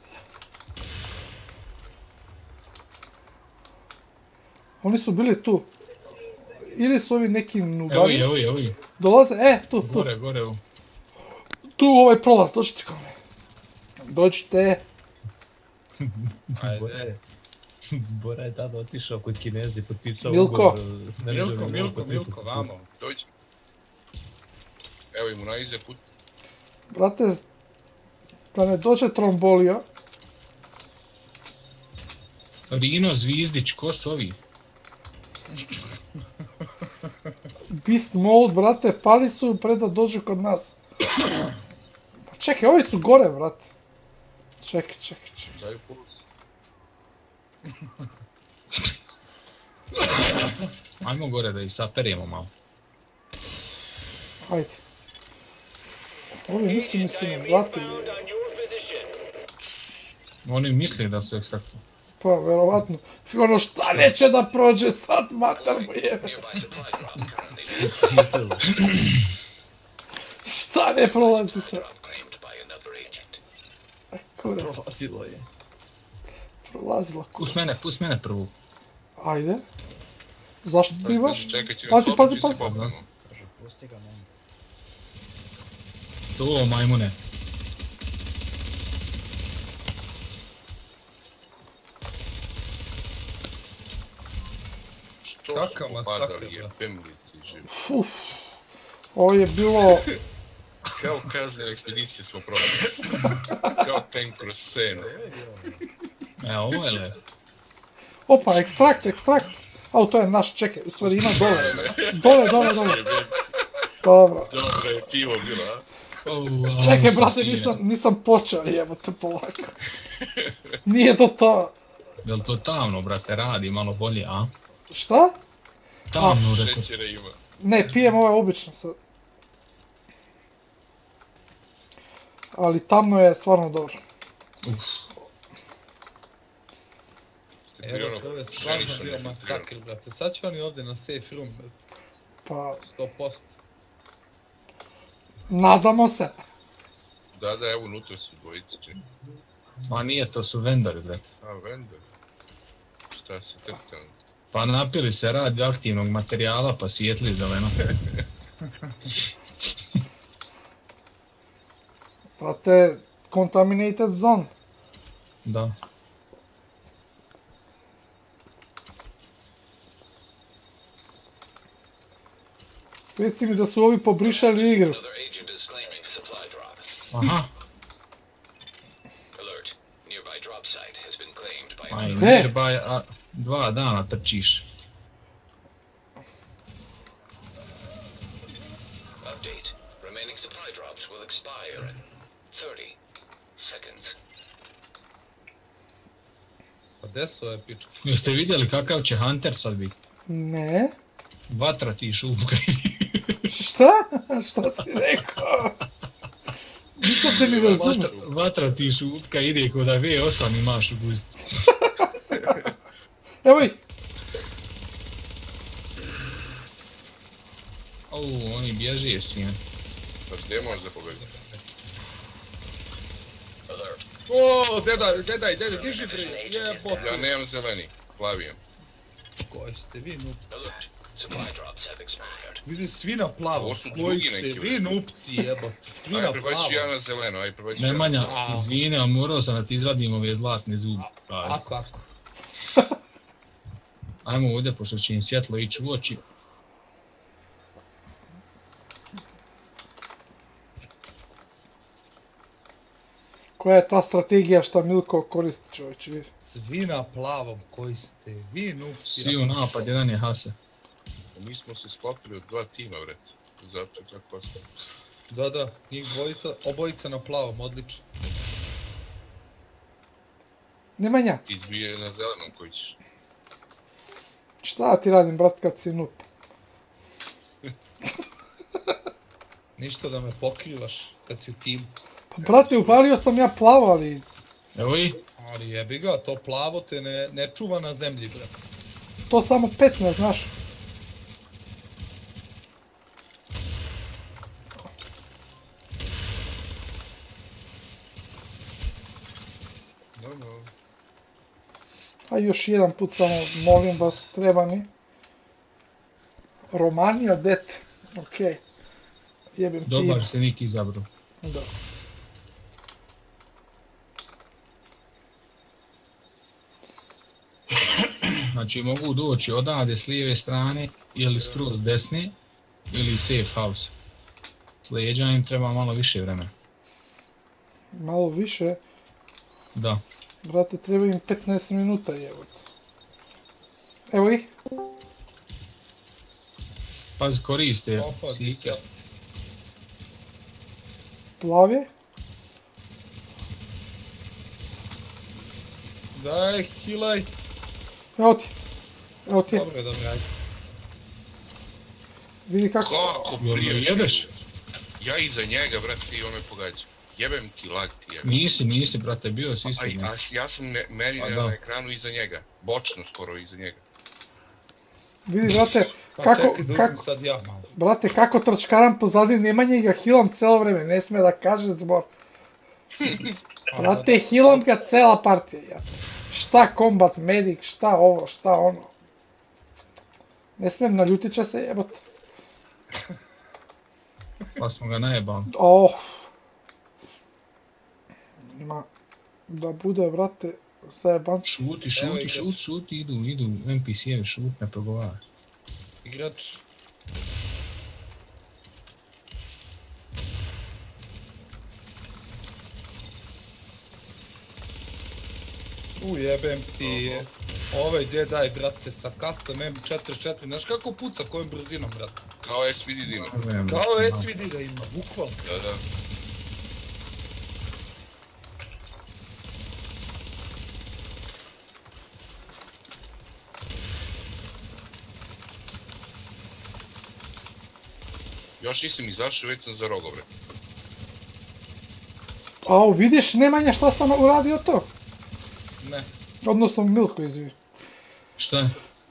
Oni su bili tu. Ili su ovi neki Evo nudari. i, evo i, evo i. Dolaze, e, tu, tu. Gore, gore, evo. Tu ovaj prolaz, dođite kod me. Dođite. Ajde. Bora je tada otišao kod Kinezi, potpisao Milko. ugovor. ne Milko, režemo Milko, potpisati Milko, tu. vamo. Dođi. Evo im na ize put. Brate, da ne dođe trombolio. Rino, Zvizdić, ko su ovi? Beast mode, brate, pali su pre da dođu kod nas. Pa čekaj, ovi su gore, brate. Čekaj, čekaj, čekaj. Daju puls. Ajmo gore da ih saperemo malo. Ajde. Ovi nisu mi se ne vratili. Oni misle da su ekstraktni. Pa, verovatno. Ono šta neće da prođe sad, mater mu jebe. Nearby supply drop currently Šta ne prolazi sad? drop claimed by another agent. Kurac, Prolazilo je. prolazila kurac. Pust mene, pust mene prvu. Ajde. Zašto ti baš? Čekaj, će Pazi, pazi, pazi. Kaže, pusti ga, nema. To, majmune. Što Kakav su masakr, popadali, brate. jebem li ti živ. Uf. Ovo je bilo... Kao kaznene ekspedicije smo prošli. Kao tank kroz scenu. E, ovo je le. Opa, ekstrakt, ekstrakt. Au, to je naš, čekaj, u stvari ima dole. Dole, dole, dole. Jebem ti. Dobro. Dobro je pivo bilo, a? Oh, Čekaj, brate, nisam, nisam počeo, jebote, polako. Nije to to. Jel to tamno, brate, radi malo bolje, a? Šta? Tamno, rekao. Šećera ima. Ne, pijem ovo obično sad. Ali tamno je stvarno dobro. Uf. Evo, to je stvarno bio masakr, brate. Sad će oni ovdje na safe room, brate. Pa, sto posto. nadamo se. Da, da, evo unutra su dvojice, čekaj. Ma nije, to su vendori, brate. A, vendor. Šta se trtali? Pa napili se radioaktivnog materijala, pa svijetli zeleno. Brate, contaminated zone. Da. Reci mi da su ovi pobrišali igru. Another agent is claiming a supply drop. Aha. Alert. Nearby drop site has been claimed by Aj, another Ne. nearby, a dva dana trčiš. update. Remaining supply drops will expire in thirty seconds. Pa gdje su ove pičke? Jeste vidjeli kakav će Hunter sad biti? Ne. Vatra ti šupka. Šta? Šta si rekao? Nisam te ni razumio. Vatra, vatra ti šupka ide ko da ve osam imaš u guzici. Evo ih. Au, oni bježe sine. Pa gdje možda pobegati? Alert. O, dedaj, dedaj, dedaj, diži bre, jebote. Ja nemam zeleni, plavijem. Koji ste vi nup? Alert. Supply drops have expired. Vidi svi na plavo. Ovo su Koji drugi ste neki, vi bre. nupci jebote. Svi na Aj, prebaci ja plavo. na zeleno, aj, prebaci ja na Nemanja, A. izvini, ali morao sam da ti izvadim ove zlatne zube. Ajde. Ako, ako. Ajmo ovdje, pošto će im svjetlo ići u oči. Koja je ta strategija šta Milko koristi, čovječe, vidi. Svi na plavom, koji ste vi nupci. Svi u napad, jedan je Hase. Mi smo se sklopili od dva tima, vret. Zato tako ostalo. Da, da, njih dvojica, obojica na plavom, odlično. Nemanja, Izbije na zelenom koji ćeš. šta ti radim, brat, kad si nup? Ništa da me pokrivaš kad si u timu. Pa, brate, upalio sam ja plavo, ali... Evo i, Ali jebi ga, to plavo te ne, ne čuva na zemlji, bre. To samo pecne, znaš. No, no. A još jedan put samo, molim vas, treba mi. Romanija, dete. Okej. Jebim ti. dobar se nik izabro. Da. Znači mogu doći odavde s lijeve strane ili skroz desne ili safe house. S leđa im treba malo više vremena. Malo više? Da. Brate, treba im petnaest minuta jebot. Evo ih. Pazi, koriste sike. Plav je? Daj, hilaj. Evo ti. Evo ti. Dobro, dobro, ajde. Vidi kako... Kako prije jedeš? Ja iza njega, brate, i on me pogađa. Jebem ti lag ti jebem. Nisi, nisi, brate, bio si ispred njega. A ja sam meni na ekranu iza njega. Bočno skoro iza njega. Vidi, brate, Pa kako... čekaj, da uzmem kako... sad ja malo. Brate, kako trčkaram pozadnji Nemanja i ga hilam celo vreme, ne sme da kaže zbor. Brate, hilam ga cela partija, ja. Šta combat medic, šta ovo, šta ono. Ne smijem, naljutit će se jebot. Pa smo ga najebali. Oh. Ima da bude, brate, zajeban. Šuti, šuti, šuti, šuti, idu, idu, N P C-evi, šuti, ne progovara. Igrač. Ujebem ti ovaj Jedi, brate, sa custom M četrdeset četiri, znaš kako puca, kojom brzinom, brate? Kao S V D da ima. Kao S V D da ima, bukvalno. Da, da. Još nisam izašao, već sam za rogo, bre. Au, vidiš, Nemanja, šta sam uradio to? Ne. Odnosno, Milko, izvi. Šta?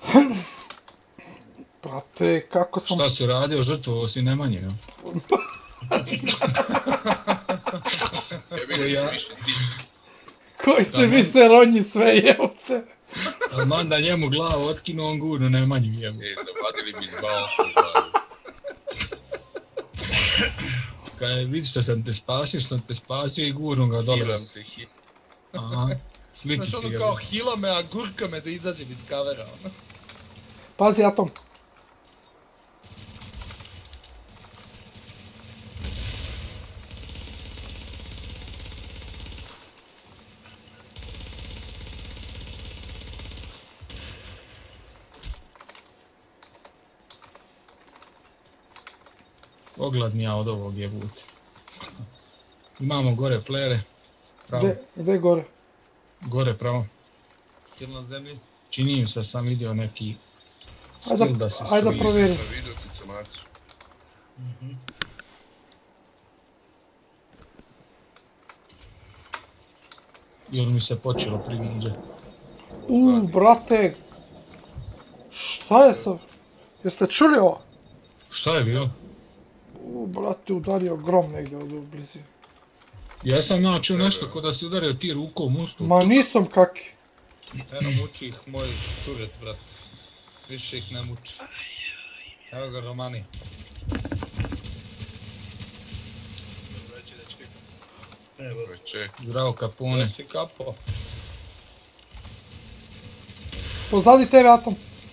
Brate, kako sam... Šta si uradio, žrtvovao si Nemanje, jo? Koji ste vi se ronji sve, jebote? Man da njemu glavu otkinu, on gurnu Nemanju, jebo. E, zavadili mi zvao. Kaj, vidiš što sam te spasio, što sam te spasio i gurnu ga dole. Hilam te, hilam. Aha, slitici Znaš ono ga. kao hila me, a gurka me da izađem iz kavera, ono. Pazi, Atom. Ogladni ja od ovog jebute. Imamo gore playere. Pravo. Gde, gde gore? Gore pravo. Hil na zemlji. Čini im se sam vidio neki Ajde, skill da se ajde stoji. provjeri. Na vidio cicamacu. I on mi se počelo priviđa. Uuu, brate. Šta je sa... Jeste čuli ovo? Šta je bilo? Uuu, brate, udario grom negdje od blizine. Ja sam načuo nešto ko da si udario ti rukom ustu. Ma nisam kaki. Eno muči ih moj turet, brate. Više ih ne muči. Evo ga Romani. Zdravo Capone. Jesi kapo. Pozadi tebe, Atom.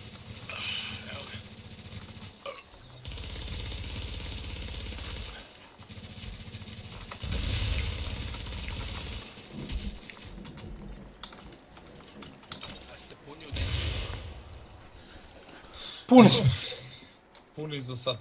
Puni. Puni za sad.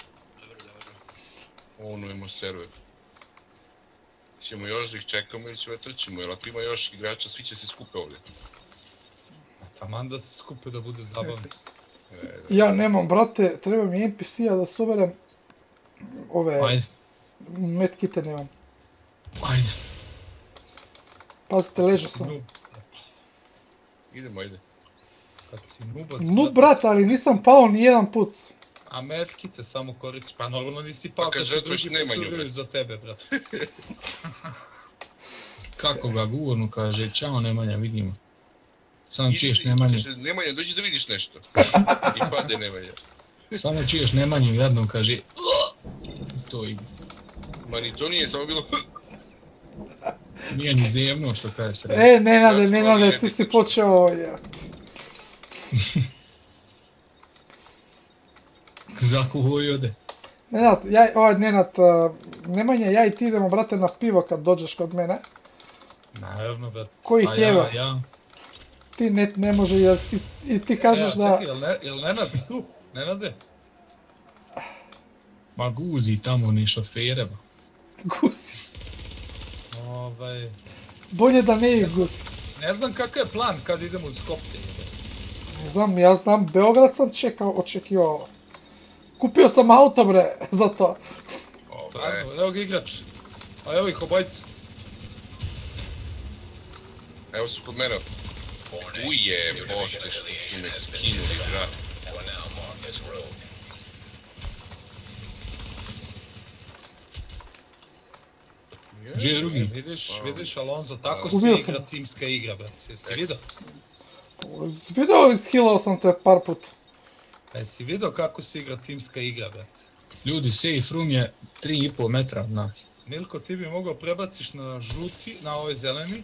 Ono imamo server. Ćemo još da ih čekamo ili ćemo da trčimo, jer ako ima još igrača, svi će se skupe ovdje. Taman da se skupe da bude zabavno. Ja nemam, brate, treba mi N P C-a da soberem ove... Ajde. Medkite nemam. Ajde. Pazite, ležao sam. Idemo, ajde. Kad si nubac... Nu, brate, ali nisam pao ni jedan put. A medkite samo koristiš, pa normalno nisi pao kad se drugi poturaju za tebe, brate. Kako ga gurnu, kaže, čao Nemanja, vidimo. Samo čiješ Nemanju. Nemanja, dođi da vidiš nešto. I pade Nemanja. Samo čiješ Nemanju jadnom, kaže, to ide. Ma ni to nije, samo bilo... Nije ni zemno što kaže se. E, Nenade, Nenade, ti si počeo... Zakuho i ode. Nenad, ja, ovaj Nenad, uh, Nemanja, ja i ti idemo, brate, na pivo kad dođeš kod mene. Naravno, brate. Koji A heva? ja, ja. Ti ne, ne može, jer ti, i ti kažeš Ja, da... čekaj, jel, ne, jel Nenad tu? Nenade? Ma guzi tamo ni šofere, ba. Gusi. Ovaj... Bolje da ne ih gusi. Ne znam kakav je plan kad idemo u Skopje. Ne znam, ja znam, Beograd sam čekao, očekivao. Kupio sam auto, bre, za to. Stvarno, evo ga igrač. A evo ih obojica. Evo su kod mene. Uje, bošte što su me skinuli, brat. Gdje je drugi? Vidiš, vidiš Alonso, tako se Ubio igra sam. timska igra, brate. Jesi vidio? Video, ishilao sam te par puta. Jesi vidio kako se igra timska igra, brate? Ljudi, safe room je tri i pol metra od nas. Milko, ti bi mogao prebaciš na žuti, na ovaj zeleni.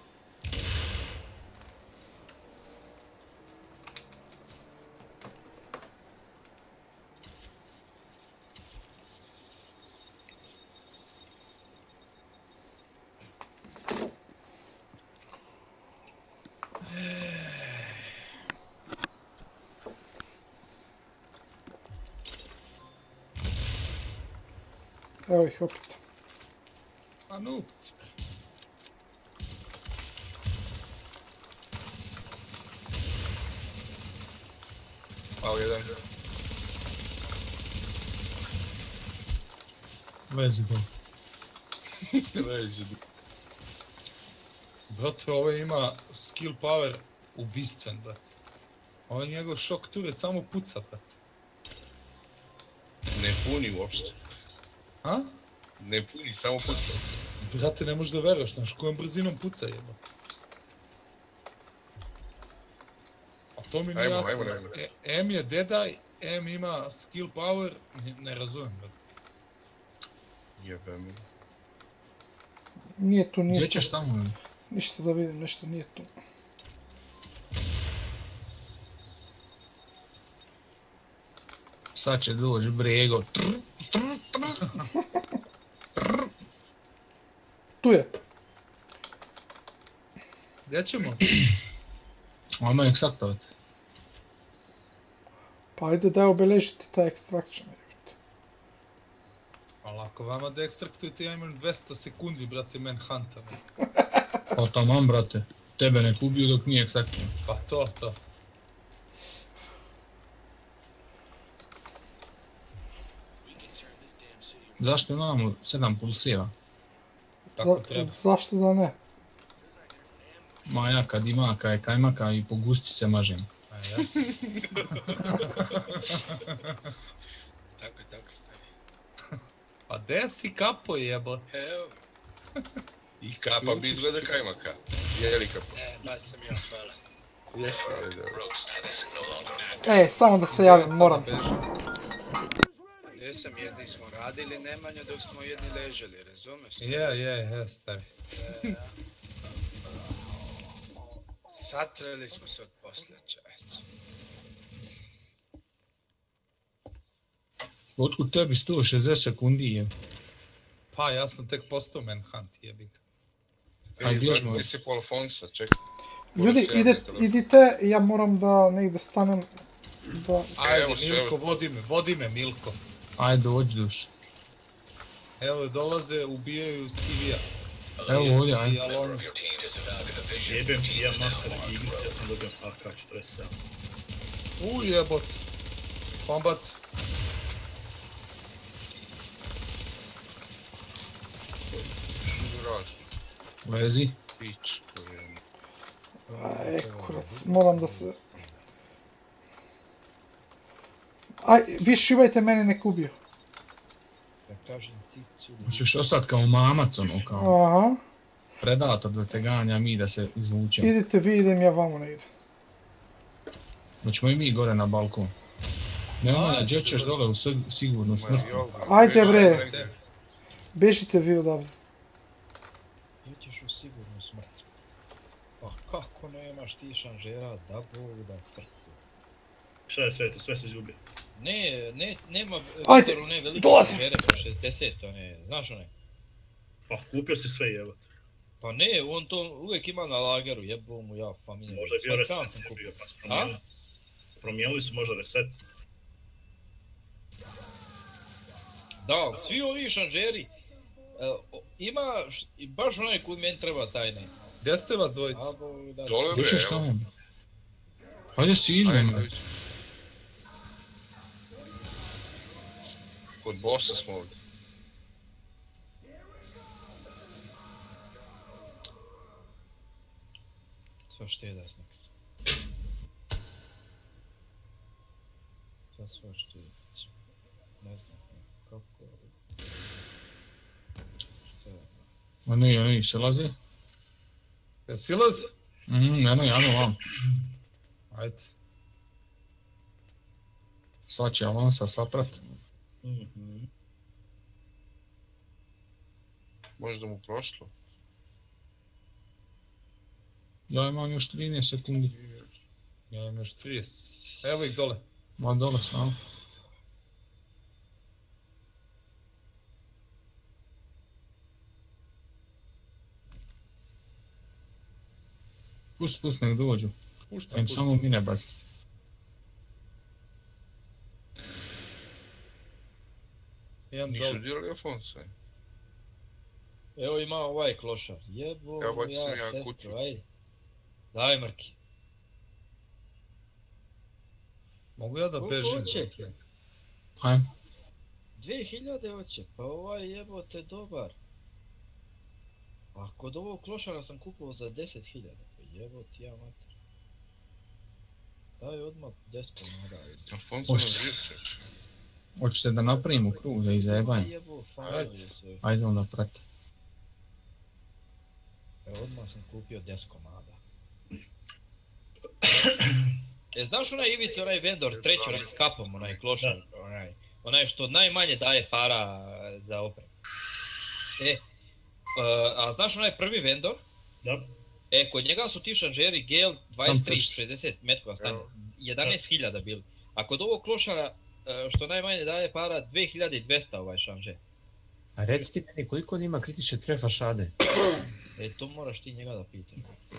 Evo ih opet. A nupci. Pao jedan. Vezi to. Vezi. Brate, ovaj ima skill power ubistven, brate. Ovaj njegov šok turret samo puca, brate. Ne puni uopšte. A? Ne puni, samo puca. Brate, ne možeš da veruješ, znaš kojom brzinom puca jeba. A to mi nije Ajmo, jasno. ajmo, ajmo. E, M je Deadeye, M ima skill power, ne, ne razumijem, brate. Jebe mi. Nije tu, nije Gdje tu. ćeš tamo? Ništa da vidim, nešto nije tu. Sad će doći Brego. Tu je. Gdje ćemo? Ajmo eksaktovati. Pa ajde daj obeležiti taj extraction. Ali ako vama da ekstraktujete, ja imam dvesta sekundi, brate, manhunta. Pa taman, brate. Tebe nek ubiju dok nije eksaktivno. Pa to, to. Zašto imamo sedam pulseva? Tako Za, treba. zašto da ne? Ma ja kad ima kaj kajmaka i po gusti se mažem. A ja? Tako, tako stari. Pa gdje si kapo jebo? Evo. I kapa bi izgleda kajmaka. Je li kapa? E, baš sam ja, hvala. Jesu, ali dobro. Rogue status no longer active. E, samo da se javim, moram. Gdje sam, jedni smo radili Nemanja dok smo jedni leželi, razumeš? Je, je, je, stari. E, Satrali smo se od posla, čovječ. Otkud tebi sto šezdeset sekundi je? Pa, ja sam tek postao manhunt, jebi ga. Aj, Ej, bježmo. ti si po Alfonsa, čekaj. Ljudi, ide, idite, ja moram da negdje stanem. Da... Ajde, Evo se, Milko, evo. vodi me, vodi me, Milko. Aj, dođi duš. Evo, dolaze, ubijaju Sivija. Evo ovdje, aj. I Alonso. Jebem ti ja makar igrice, ja sam dobio A K četrdeset sedam. U jebot. Combat. Vezi. Pič, kojem. Aj, kurac, moram da se... Aj, vi šivajte mene, nek ubiju. Da kažem ti ću... Hoćeš ostat kao mamac, ono, kao Aha. predator da te ganja, mi da se izvučemo. Idite vi, idem ja vamo negdje. Hoćemo i mi gore na balkon. Nemanja, Ajde, gdje ćeš dole u sig- sigurnu smrt? Ajde, bre. Bežite vi odavde. Ićeš u sigurnu smrt. Pa kako nemaš ti šanžera da Bog da crkvu? Šta je sve to, sve se izgubio. Ne, ne, nema Ajde, Viktor one velike dolazim. vere po šezdeset, one, znaš one? Pa kupio si sve jebate. Pa ne, on to uvijek ima na lageru, jebo mu ja familiju. Možda je bio reset, Svaki dan sam je kupio. bio, pa su promijenili. Promijenili su možda reset. Da, svi ovi šanžeri, e, o- ima, š- i baš onaj koji meni treba taj ne. Gdje ste vas dvojica? A, bo, da, Dole Gdje bre, ćeš evo. tamo? Hajde si idemo. Ajde, bre. ajde. Kod bossa smo ovdje. Sve štedać nek se. Sve sve štedać. Ne znam kako... Šta je? Ma ne, ja ne, se laze? Je silaz? Mhm, ja ne, ja ne, vam. Ajde. Sad će avansa saprat. Mhm. Možda mu prošlo. Ja imam još trinaest sekundi. Ja imam još trideset. Evo ih dole. Ma dole sam. Pust, pust, nek dođu. Pušta, Nek pušta. samo mine baciti. Jedan Nisu dole. dirali Afonso. Evo ima ovaj klošar. Jebo Evo, mu bacio sam ja ja sestro, kuću. ajde. Daj Mrki. Mogu ja da Koliko bežim? hoće? Hajde. Dvije hiljade hoće, pa ovaj jebote dobar. A kod ovog klošara sam kupio za deset hiljada, pa jebote ja mater. Daj odmah deset komada. Afonso Može. nas živče. Hoćete da napravimo krug za izajebanje? Jebo, fajlove sve. Ajde onda prati. Evo odmah sam kupio deset komada. E, znaš onaj Ivica, onaj vendor, treći onaj s kapom, onaj klošar, onaj, onaj što najmanje daje para za opremu. E, a, a znaš onaj prvi vendor? Da. E, kod njega su ti šanžeri Gale dvadeset tri test. šezdeset metkova stane, Evo. jedanaest hiljada bili. A kod ovog klošara, e, što najmanje daje para, dvije hiljade dvesta ovaj šanžer. A reci ti meni koliko on ima kritične trefa šade? E, to moraš ti njega da pitaš.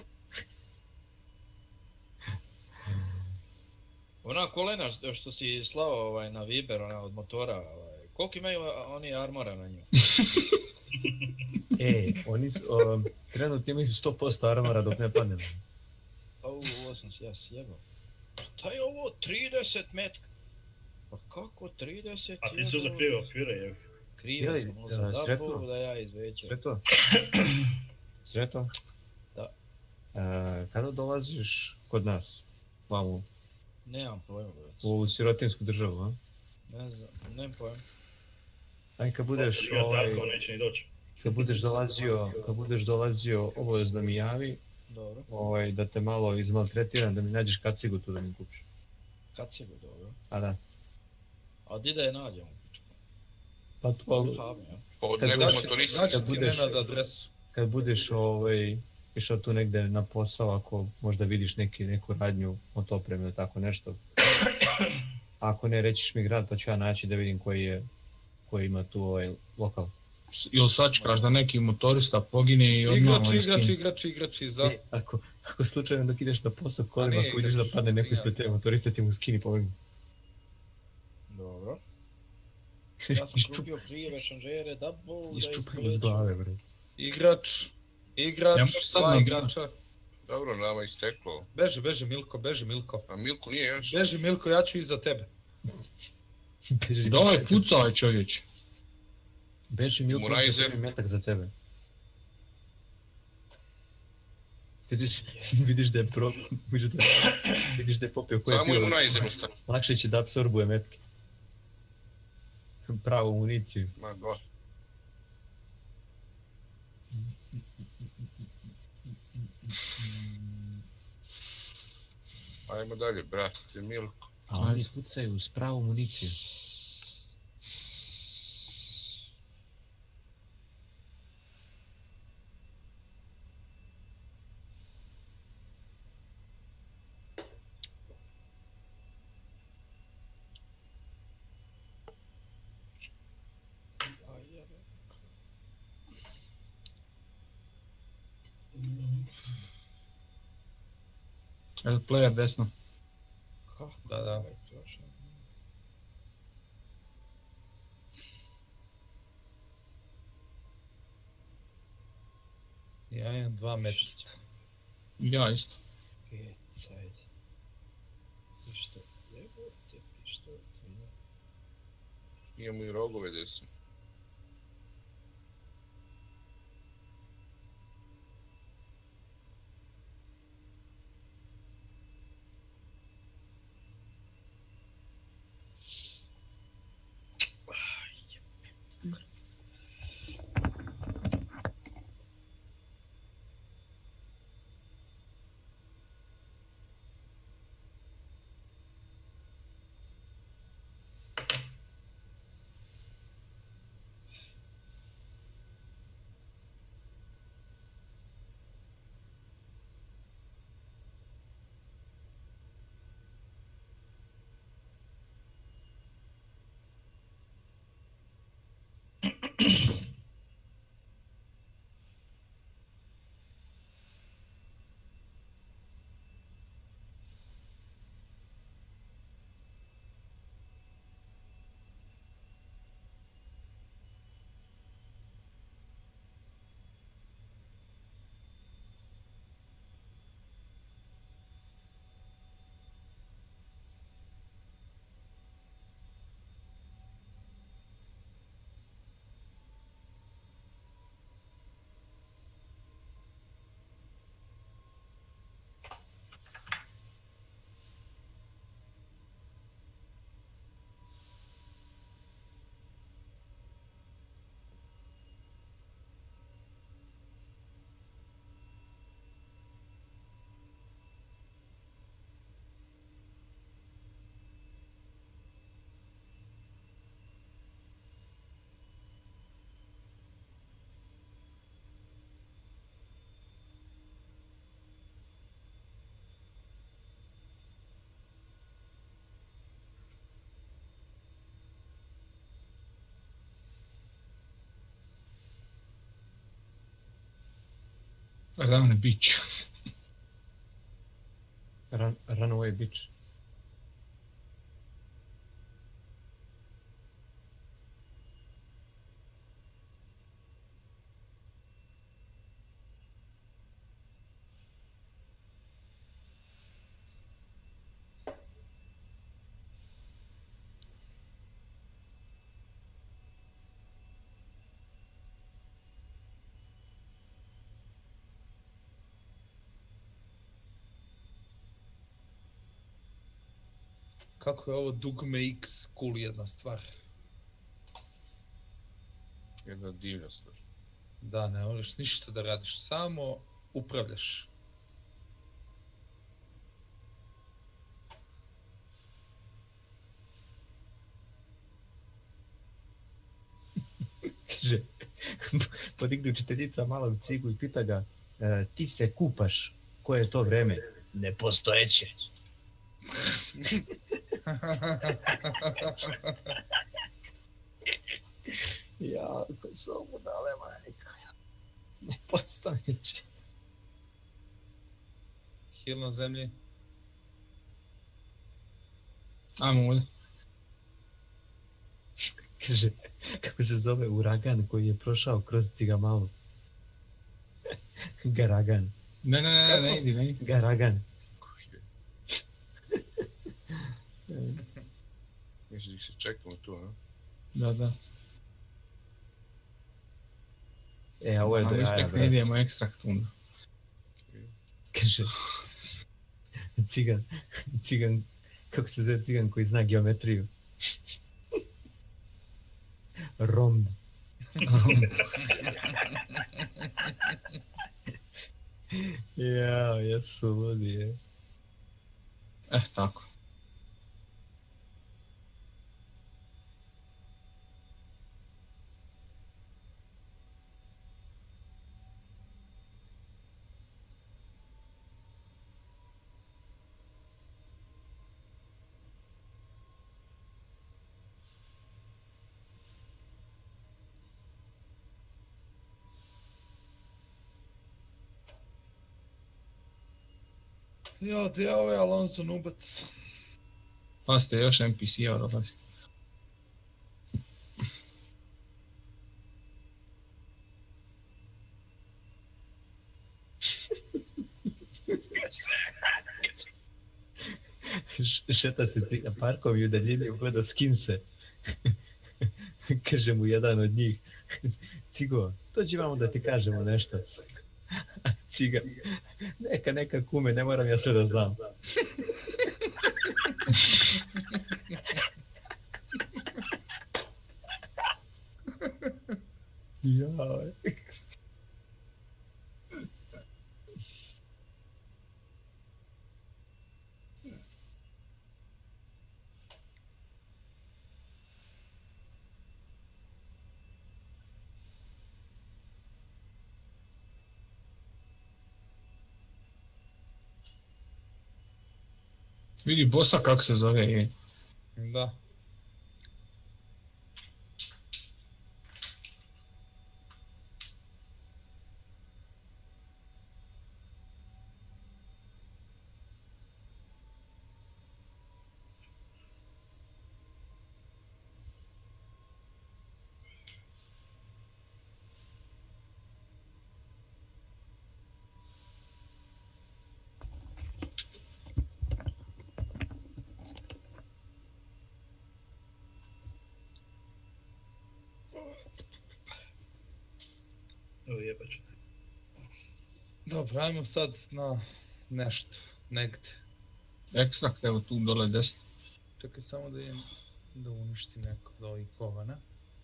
Ona kolena što- što si slao ovaj, na Viber, ona od motora, ovaj, koliko imaju oni armora na njoj? E, oni su, um, trenutno imaju sto posto armora dok ne padne. Pa u, ovo sam se ja sjebao. Šta je ovo, trideset metka? Pa kako trideset? A ti su za jebote? krive okvire, jevi. Krive Jeli, sam a, uzeo, da sretno? Bogu da ja izvećam. Sreto? Sreto? Da. E, kada dolaziš kod nas? Vamo, Nemam pojma, brać. u sirotinsku državu, a? Ne znam, nemam pojma. Aj kad budeš, Ja ovaj, tako neće ni doći. kad budeš dolazio, kad budeš dolazio, obavezno da mi javi, Dobro. ovaj, da te malo izmaltretiram, da mi nađeš kacigu tu da mi kupiš. Kad si go, dobro. A da. A di da je nađemo? Pa to, ali, Pavne, ja. Pa od Kad nekog daš- motorista. Znači kad ti budeš- Nenad adresu. kad budeš ovaj, išao tu negde na posao, ako možda vidiš neki, neku radnju od opreme ili tako nešto. Ako ne, rećiš mi grad, pa ću ja naći da vidim koji je, koji ima tu ovaj lokal. Ili sačekaš da neki motorista pogine i odmah Igrač, ovaj igrač, skine. igrač, igrač i za... E, ako, ako slučajno dok ideš na posao kolima, nije ako vidiš da igrač, padne neko izvinjavam ispred se. tebe motorista, ti mu skini povrnu. Dobro. Ja sam kupio krive šanžere, da Bog da Iščupaj iz izvećam. glave, bre. Igrač, igrač, Ja moram sad dva na- igrača. Dobro, nama je isteklo. Beži, beži Milko, beži Milko. A Milko nije još. Beži Milko, ja ću iza tebe. Beži, Daj, pucaj čovječ. Beži Milko, Murajzer. da metak za tebe. Vidiš, vidiš da je pro... vidiš da, vidiš da je popio koje Samo je pivo. Murajzer ostao. Lakše će da apsorbuje metke. Pravu municiju. Ma god. Ajmo dalje, brate, Milko. A oni Ajde. pucaju s pravu municiju. Evo player desno. Da, da. Ja imam dva metrica. Ja isto. Geca, ajde. Ništa, jebote, ništa. Imamo i rogove desno. Run bitch. Run, run away bitch. Kako je ovo dugme X cool jedna stvar. Jedna divna stvar. Da, ne voliš ništa da radiš, samo upravljaš. Kaže, podigne učiteljica malog cigu i pita ga, e, ti se kupaš, koje je to vreme? Nepostojeće. Ja, koji su ovo dale majka. Nepostojeće. Heal na zemlji. Ajmo ovdje. Kaže, kako se zove uragan koji je prošao kroz ciga malo? Garagan. Ne, ne, ne, ne, ne idi, ne idi. Garagan. Misliš da se čekamo tu, a? Da, da. E, a ovo je do jaja, brate. Ne idemo ekstrakt onda. Kaže, cigan, cigan, kako se zove cigan koji zna geometriju? Romb. Jao, jesu ludi, je. Eh, tako. Ja, gdje je ovaj Alonso nubac? Pazite, još N P C-a dolazi. Šeta se ciga parkom i u daljini ugleda skinse. Kaže mu jedan od njih, Cigo, dođi vamo da ti kažemo nešto. Ciga, neka, neka kume, ne moram ja sve da znam. Jaj. Vidi bossa kako se zove, je. Da. Evo jebat ću te. Dobro, ajmo sad na nešto, negdje. Ekstrakt, evo tu dole desno. Čekaj samo da idem da uništim neko od ovih kovana.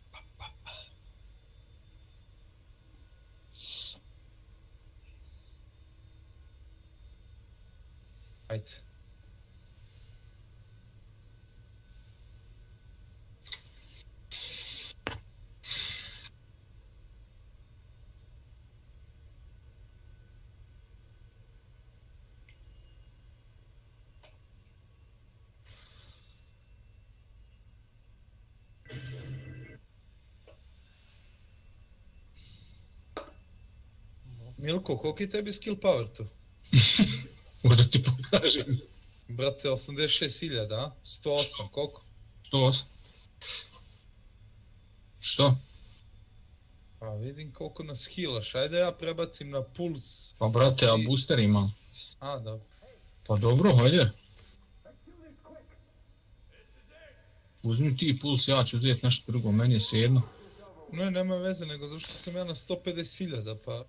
Ajde. Milko, koliko je tebi skill power tu? Možda ti pokažem. Brate, osamdeset šest hiljada, a? sto osam, koliko? sto osam. Što? Pa vidim koliko nas healaš, ajde ja prebacim na puls. Pa brate, a booster imam. A, dobro. Pa dobro, hajde. Uzmi ti puls, ja ću uzeti nešto drugo, meni je svejedno. Ne, nema veze, nego zašto sam ja na sto pedeset hiljada, pa...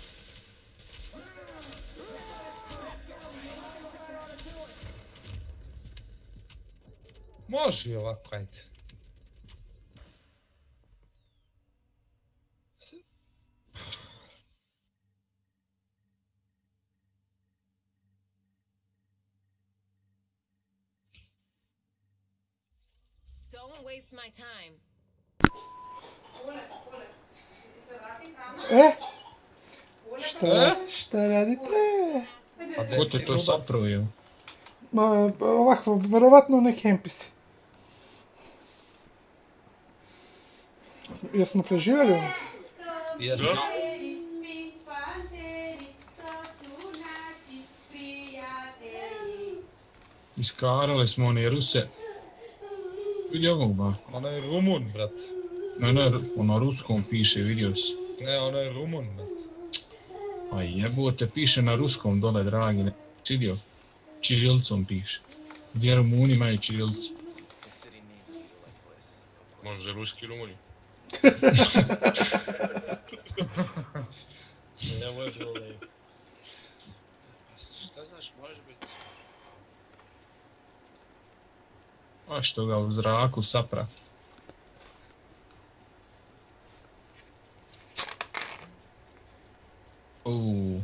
Može i ovako, ajde. Don't waste my time. E? Šta, radi, šta radite? A ko te to sapravio? Ma, ovako, verovatno neki N P C. Jesmo preživjeli ono? Jesmo. Iskarali smo one Ruse. Vidi ovog ba. Ono je Rumun, brat. Ne, ne, ono ruskom piše, vidio si. Ne, ono je Rumun, brat. Pa jebote, piše na ruskom dole, dragi, ne si vidio? Čirilcom piše. Gdje Rumuni imaju čirilci? Možda ruski Rumuni. Ne može bilo lijepo. Šta znaš, može biti? A što ga u zraku sapra. Uuu.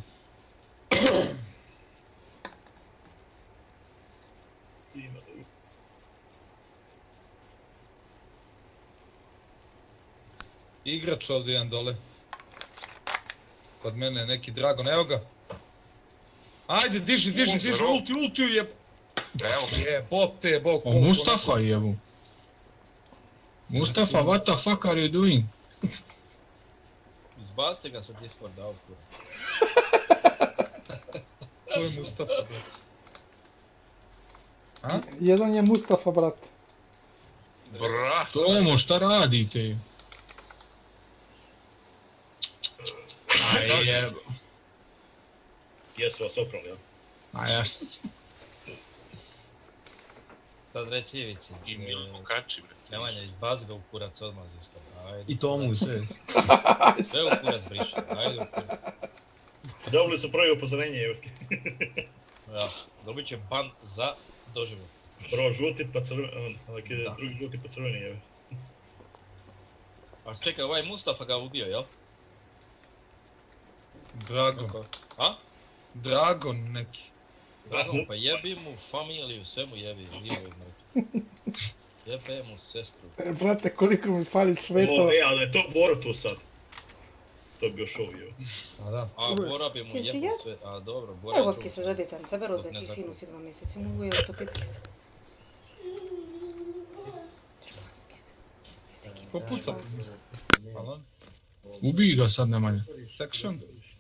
Igrač ovdje jedan dole. Kod mene neki Dragon, evo ga. Ajde, diži, diži, diži, ulti, ulti, jeb... Evo ga. Jebote, bog... O, Mustafa jebu. Mustafa, what the fuck are you doing? Izbacite ga sa Discorda, ovo kura. To je Mustafa, bret. A? Jedan je Mustafa, brate. Bra! Tomo, šta radite? Aj jebo. Jesu vas oprali, jel? A jasno. Sad reci Ivici. I Milko kači, bre. Nemanja, izbazi ga u kurac odmah za iskada. Ajde. I Tomu sve. Sve u kurac briši, ajde u kurac. Dobili su prvi upozorenje, evo. Ja, dobit će ban za doživljaj. Prvo žuti pa crveni, onak ide drugi žuti pa crveni, evo. A čekaj, ovaj Mustafa ga ubio, jel? Dragon. A? Dragon neki. Dragon, pa jebi mu familiju, sve mu jebi, živo i mrtvo. Jebe mu sestru. E, brate, koliko mi fali O, svetova. e, ali je to Boro tu sad. To bi još ovdje. A da. A Bora bi mu Jesi jebo ja? sve, a dobro, Bora Evo je vodki drugo. se za djetanca, beru za Dok ne ki zakupi. sinusi dva mjeseci, mogu je ortopedski se. Španski se. Ko puca? Alonso. Ubij ga sad, Nemanja. Section.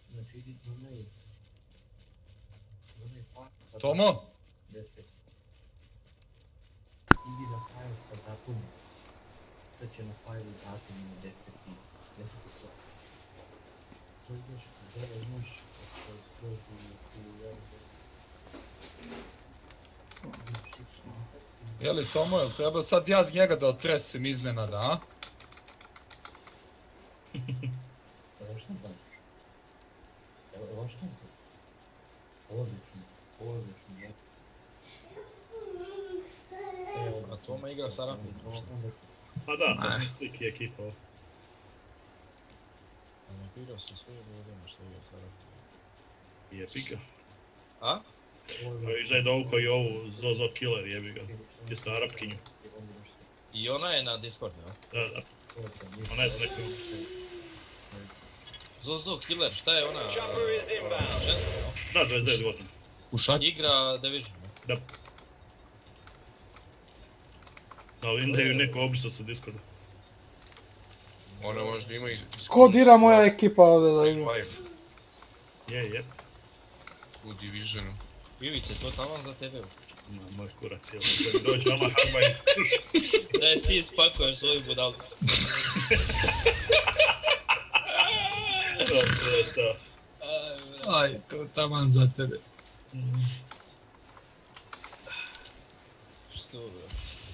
Tomo? Idi na file sa datumom. Sad će na file datum na deseti. Deseti sat. To ideš, da imaš, ako skroz u Jeli Tomo, jel treba sad ja njega da otresim iznenada, a? Evo što da? Evo što da? Odlično, odlično. A Toma igra sa Rapid. A da, to je sliki ekipa. ovo. A nek igra sa svojim ljudima što igra sa Rapid. Je pika. A? Iža je dovukao i ovu Zozo Killer, jebi ga. Isto Arapkinju. I ona je na Discordu, jel? Da, da. Ona je za neku... Zozo Killer, šta je ona? Ženska, jel? Da, dvadeset devet godina. U šačicu. Igra Division, jel? Da. Ali Indiju neko obrisao sa Discorda. Ona možda ima i... Ko dira moja ekipa ovdje da igra? Je, je. U Divisionu. Ivice, to tamo za tebe. Ma, moj kurac, jel. Dođe vama Harba i... Daj ti spakuješ svoju budalu. To sve to. Aj, to taman za tebe. Što bro?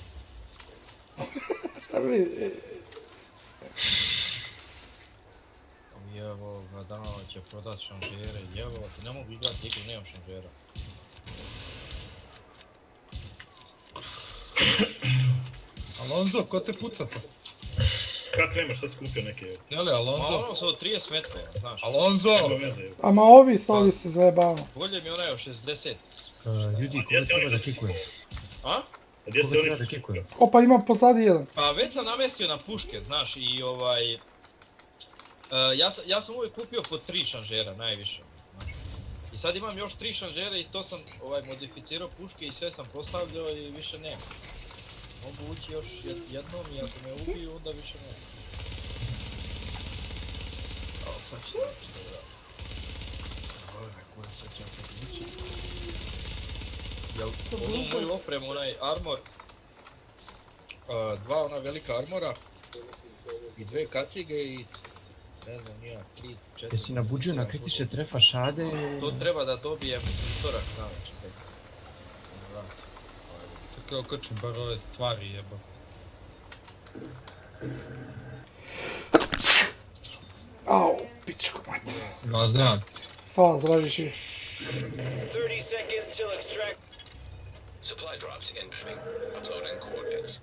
Jevo ga dao će prodat šanžere, jevo, ne mogu igrati igru, nemam šanžera. Alonso, ko te puca to? Kako nemaš sad skupio neke, evo. Jeli, Ma Alonso? ono su od trideset metra, znaš. Alonso! Ama ovi s ovi se zajebavamo. Bolje mi onaj od šezdeset. Ljudi, koga treba da kikuje? A? Gdje ste Koga oni? treba da kikuje? Opa, ima pozadi jedan. Pa već sam namestio na puške, znaš, i ovaj... Uh, ja, sam, ja sam uvijek kupio po tri šanžera, najviše. Znaš. I sad imam još tri šanžera i to sam ovaj, modificirao puške i sve sam postavljao i više nema. Mogu ući još jednom i ako me ubiju onda više nema. Ali sad ću da što da... Ove, koja sad ću opet ući. Jel, onu moju opremu, onaj armor, uh, dva ona velika armora i dve kacige i ne znam nija, tri, četiri... Jesi nabuđio na kritične trefa šade? To treba da dobijem utorak na večer, tek. Čekaj, okrčim bar ove stvari jeba. Au, pičku mati. Na zdrav. Hvala, zdraviši. thirty seconds till extract. Supply drops incoming. Uploading coordinates.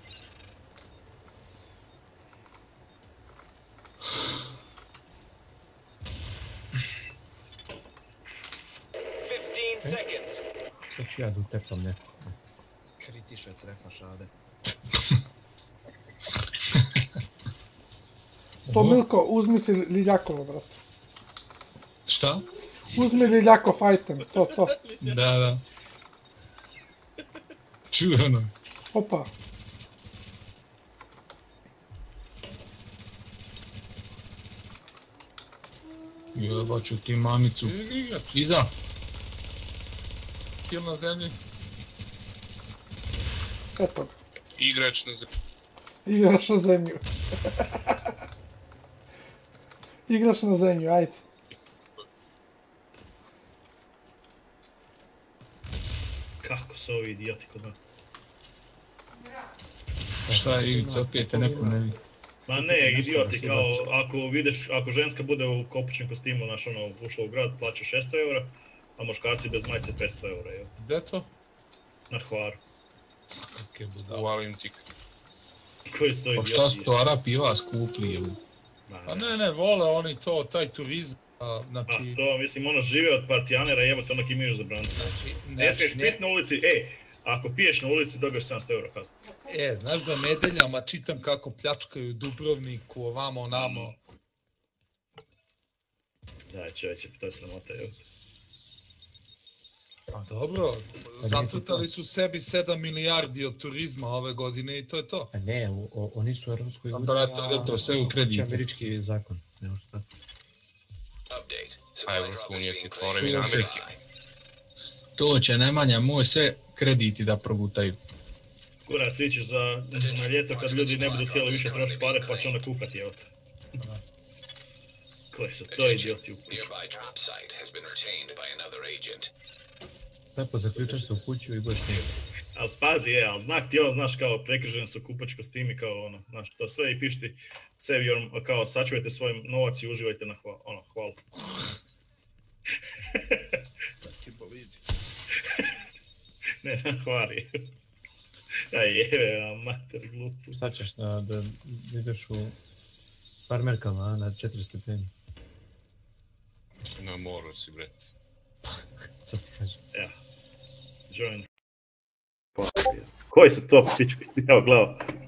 fifteen seconds. Sad ću ja da utepam neko. Kritiše trefa šade. To Milko, uzmi si Liljakova, brate. Šta? Uzmi Liljakov item, to, to. Da, da. Čurano. Opa. Jebat ću ti mamicu. Iza. Kill na zemlji. Eto ga. Igrač na zemlju. Igrač na zemlju. Igrač na zemlju, ajde. Kako su ovi idioti kod nas? Šta je Ivica, opet te neko ne vidi. Ma ne, idioti, kao ako vidiš, ako ženska bude u kopućem kostimu, znaš ono, ušla u grad, plaća šesto eura, a muškarci bez majice petsto eura, jel? Gde to? Na Hvaru. Kakve budale. U Alintik. Koji su to Pa idioti? šta su to Arapi vas kupli ili? A ne, ne, vole oni to, taj turizam, a, znači... A to, mislim, ono, žive od partijanera, jebate, onak imaju za brandu. Znači, Ne smiješ ne- pit na ulici, ej, ako piješ na ulici dobiješ sedamsto eura kaznu. E, znaš da nedeljama čitam kako pljačkaju Dubrovniku, ovamo, onamo. Daj čovječe, to je sramota, evo. Pa dobro, zacrtali su sebi sedam milijardi od turizma ove godine i to je to. A ne, o, o, oni su u Europskoj Pa, uniji, brate, a- to sve u kreditu. Američki zakon. Evo šta. Update. A Evropska unija ti tvorevi na Amerike. To će Nemanja moj sve krediti da progutaju. Kurac, ti ćeš za na ljeto kad ljudi ne budu htjeli više trošiti pare pa će onda kukati, evo te. Koji su to idioti u kuću? Nearby drop site has been retained by another agent. Lepo, zaključaš se u kuću i budeš njega. Al pazi, je, al znak ti ovo, znaš, kao prekriženi su kupač kostimi, kao ono, znaš, to sve i pišti save your, kao sačuvajte svoj novac i uživajte na hva, ono, hvalu. Ti bolidi. Ne, na hvari. Aj jebe, a mater glupu. Šta ćeš da, da ideš u farmerkama, a, na četiri stepeni? Na moru si, brete. Co ti kažem? Ja. Join. Koji su to pički? Evo, gledao.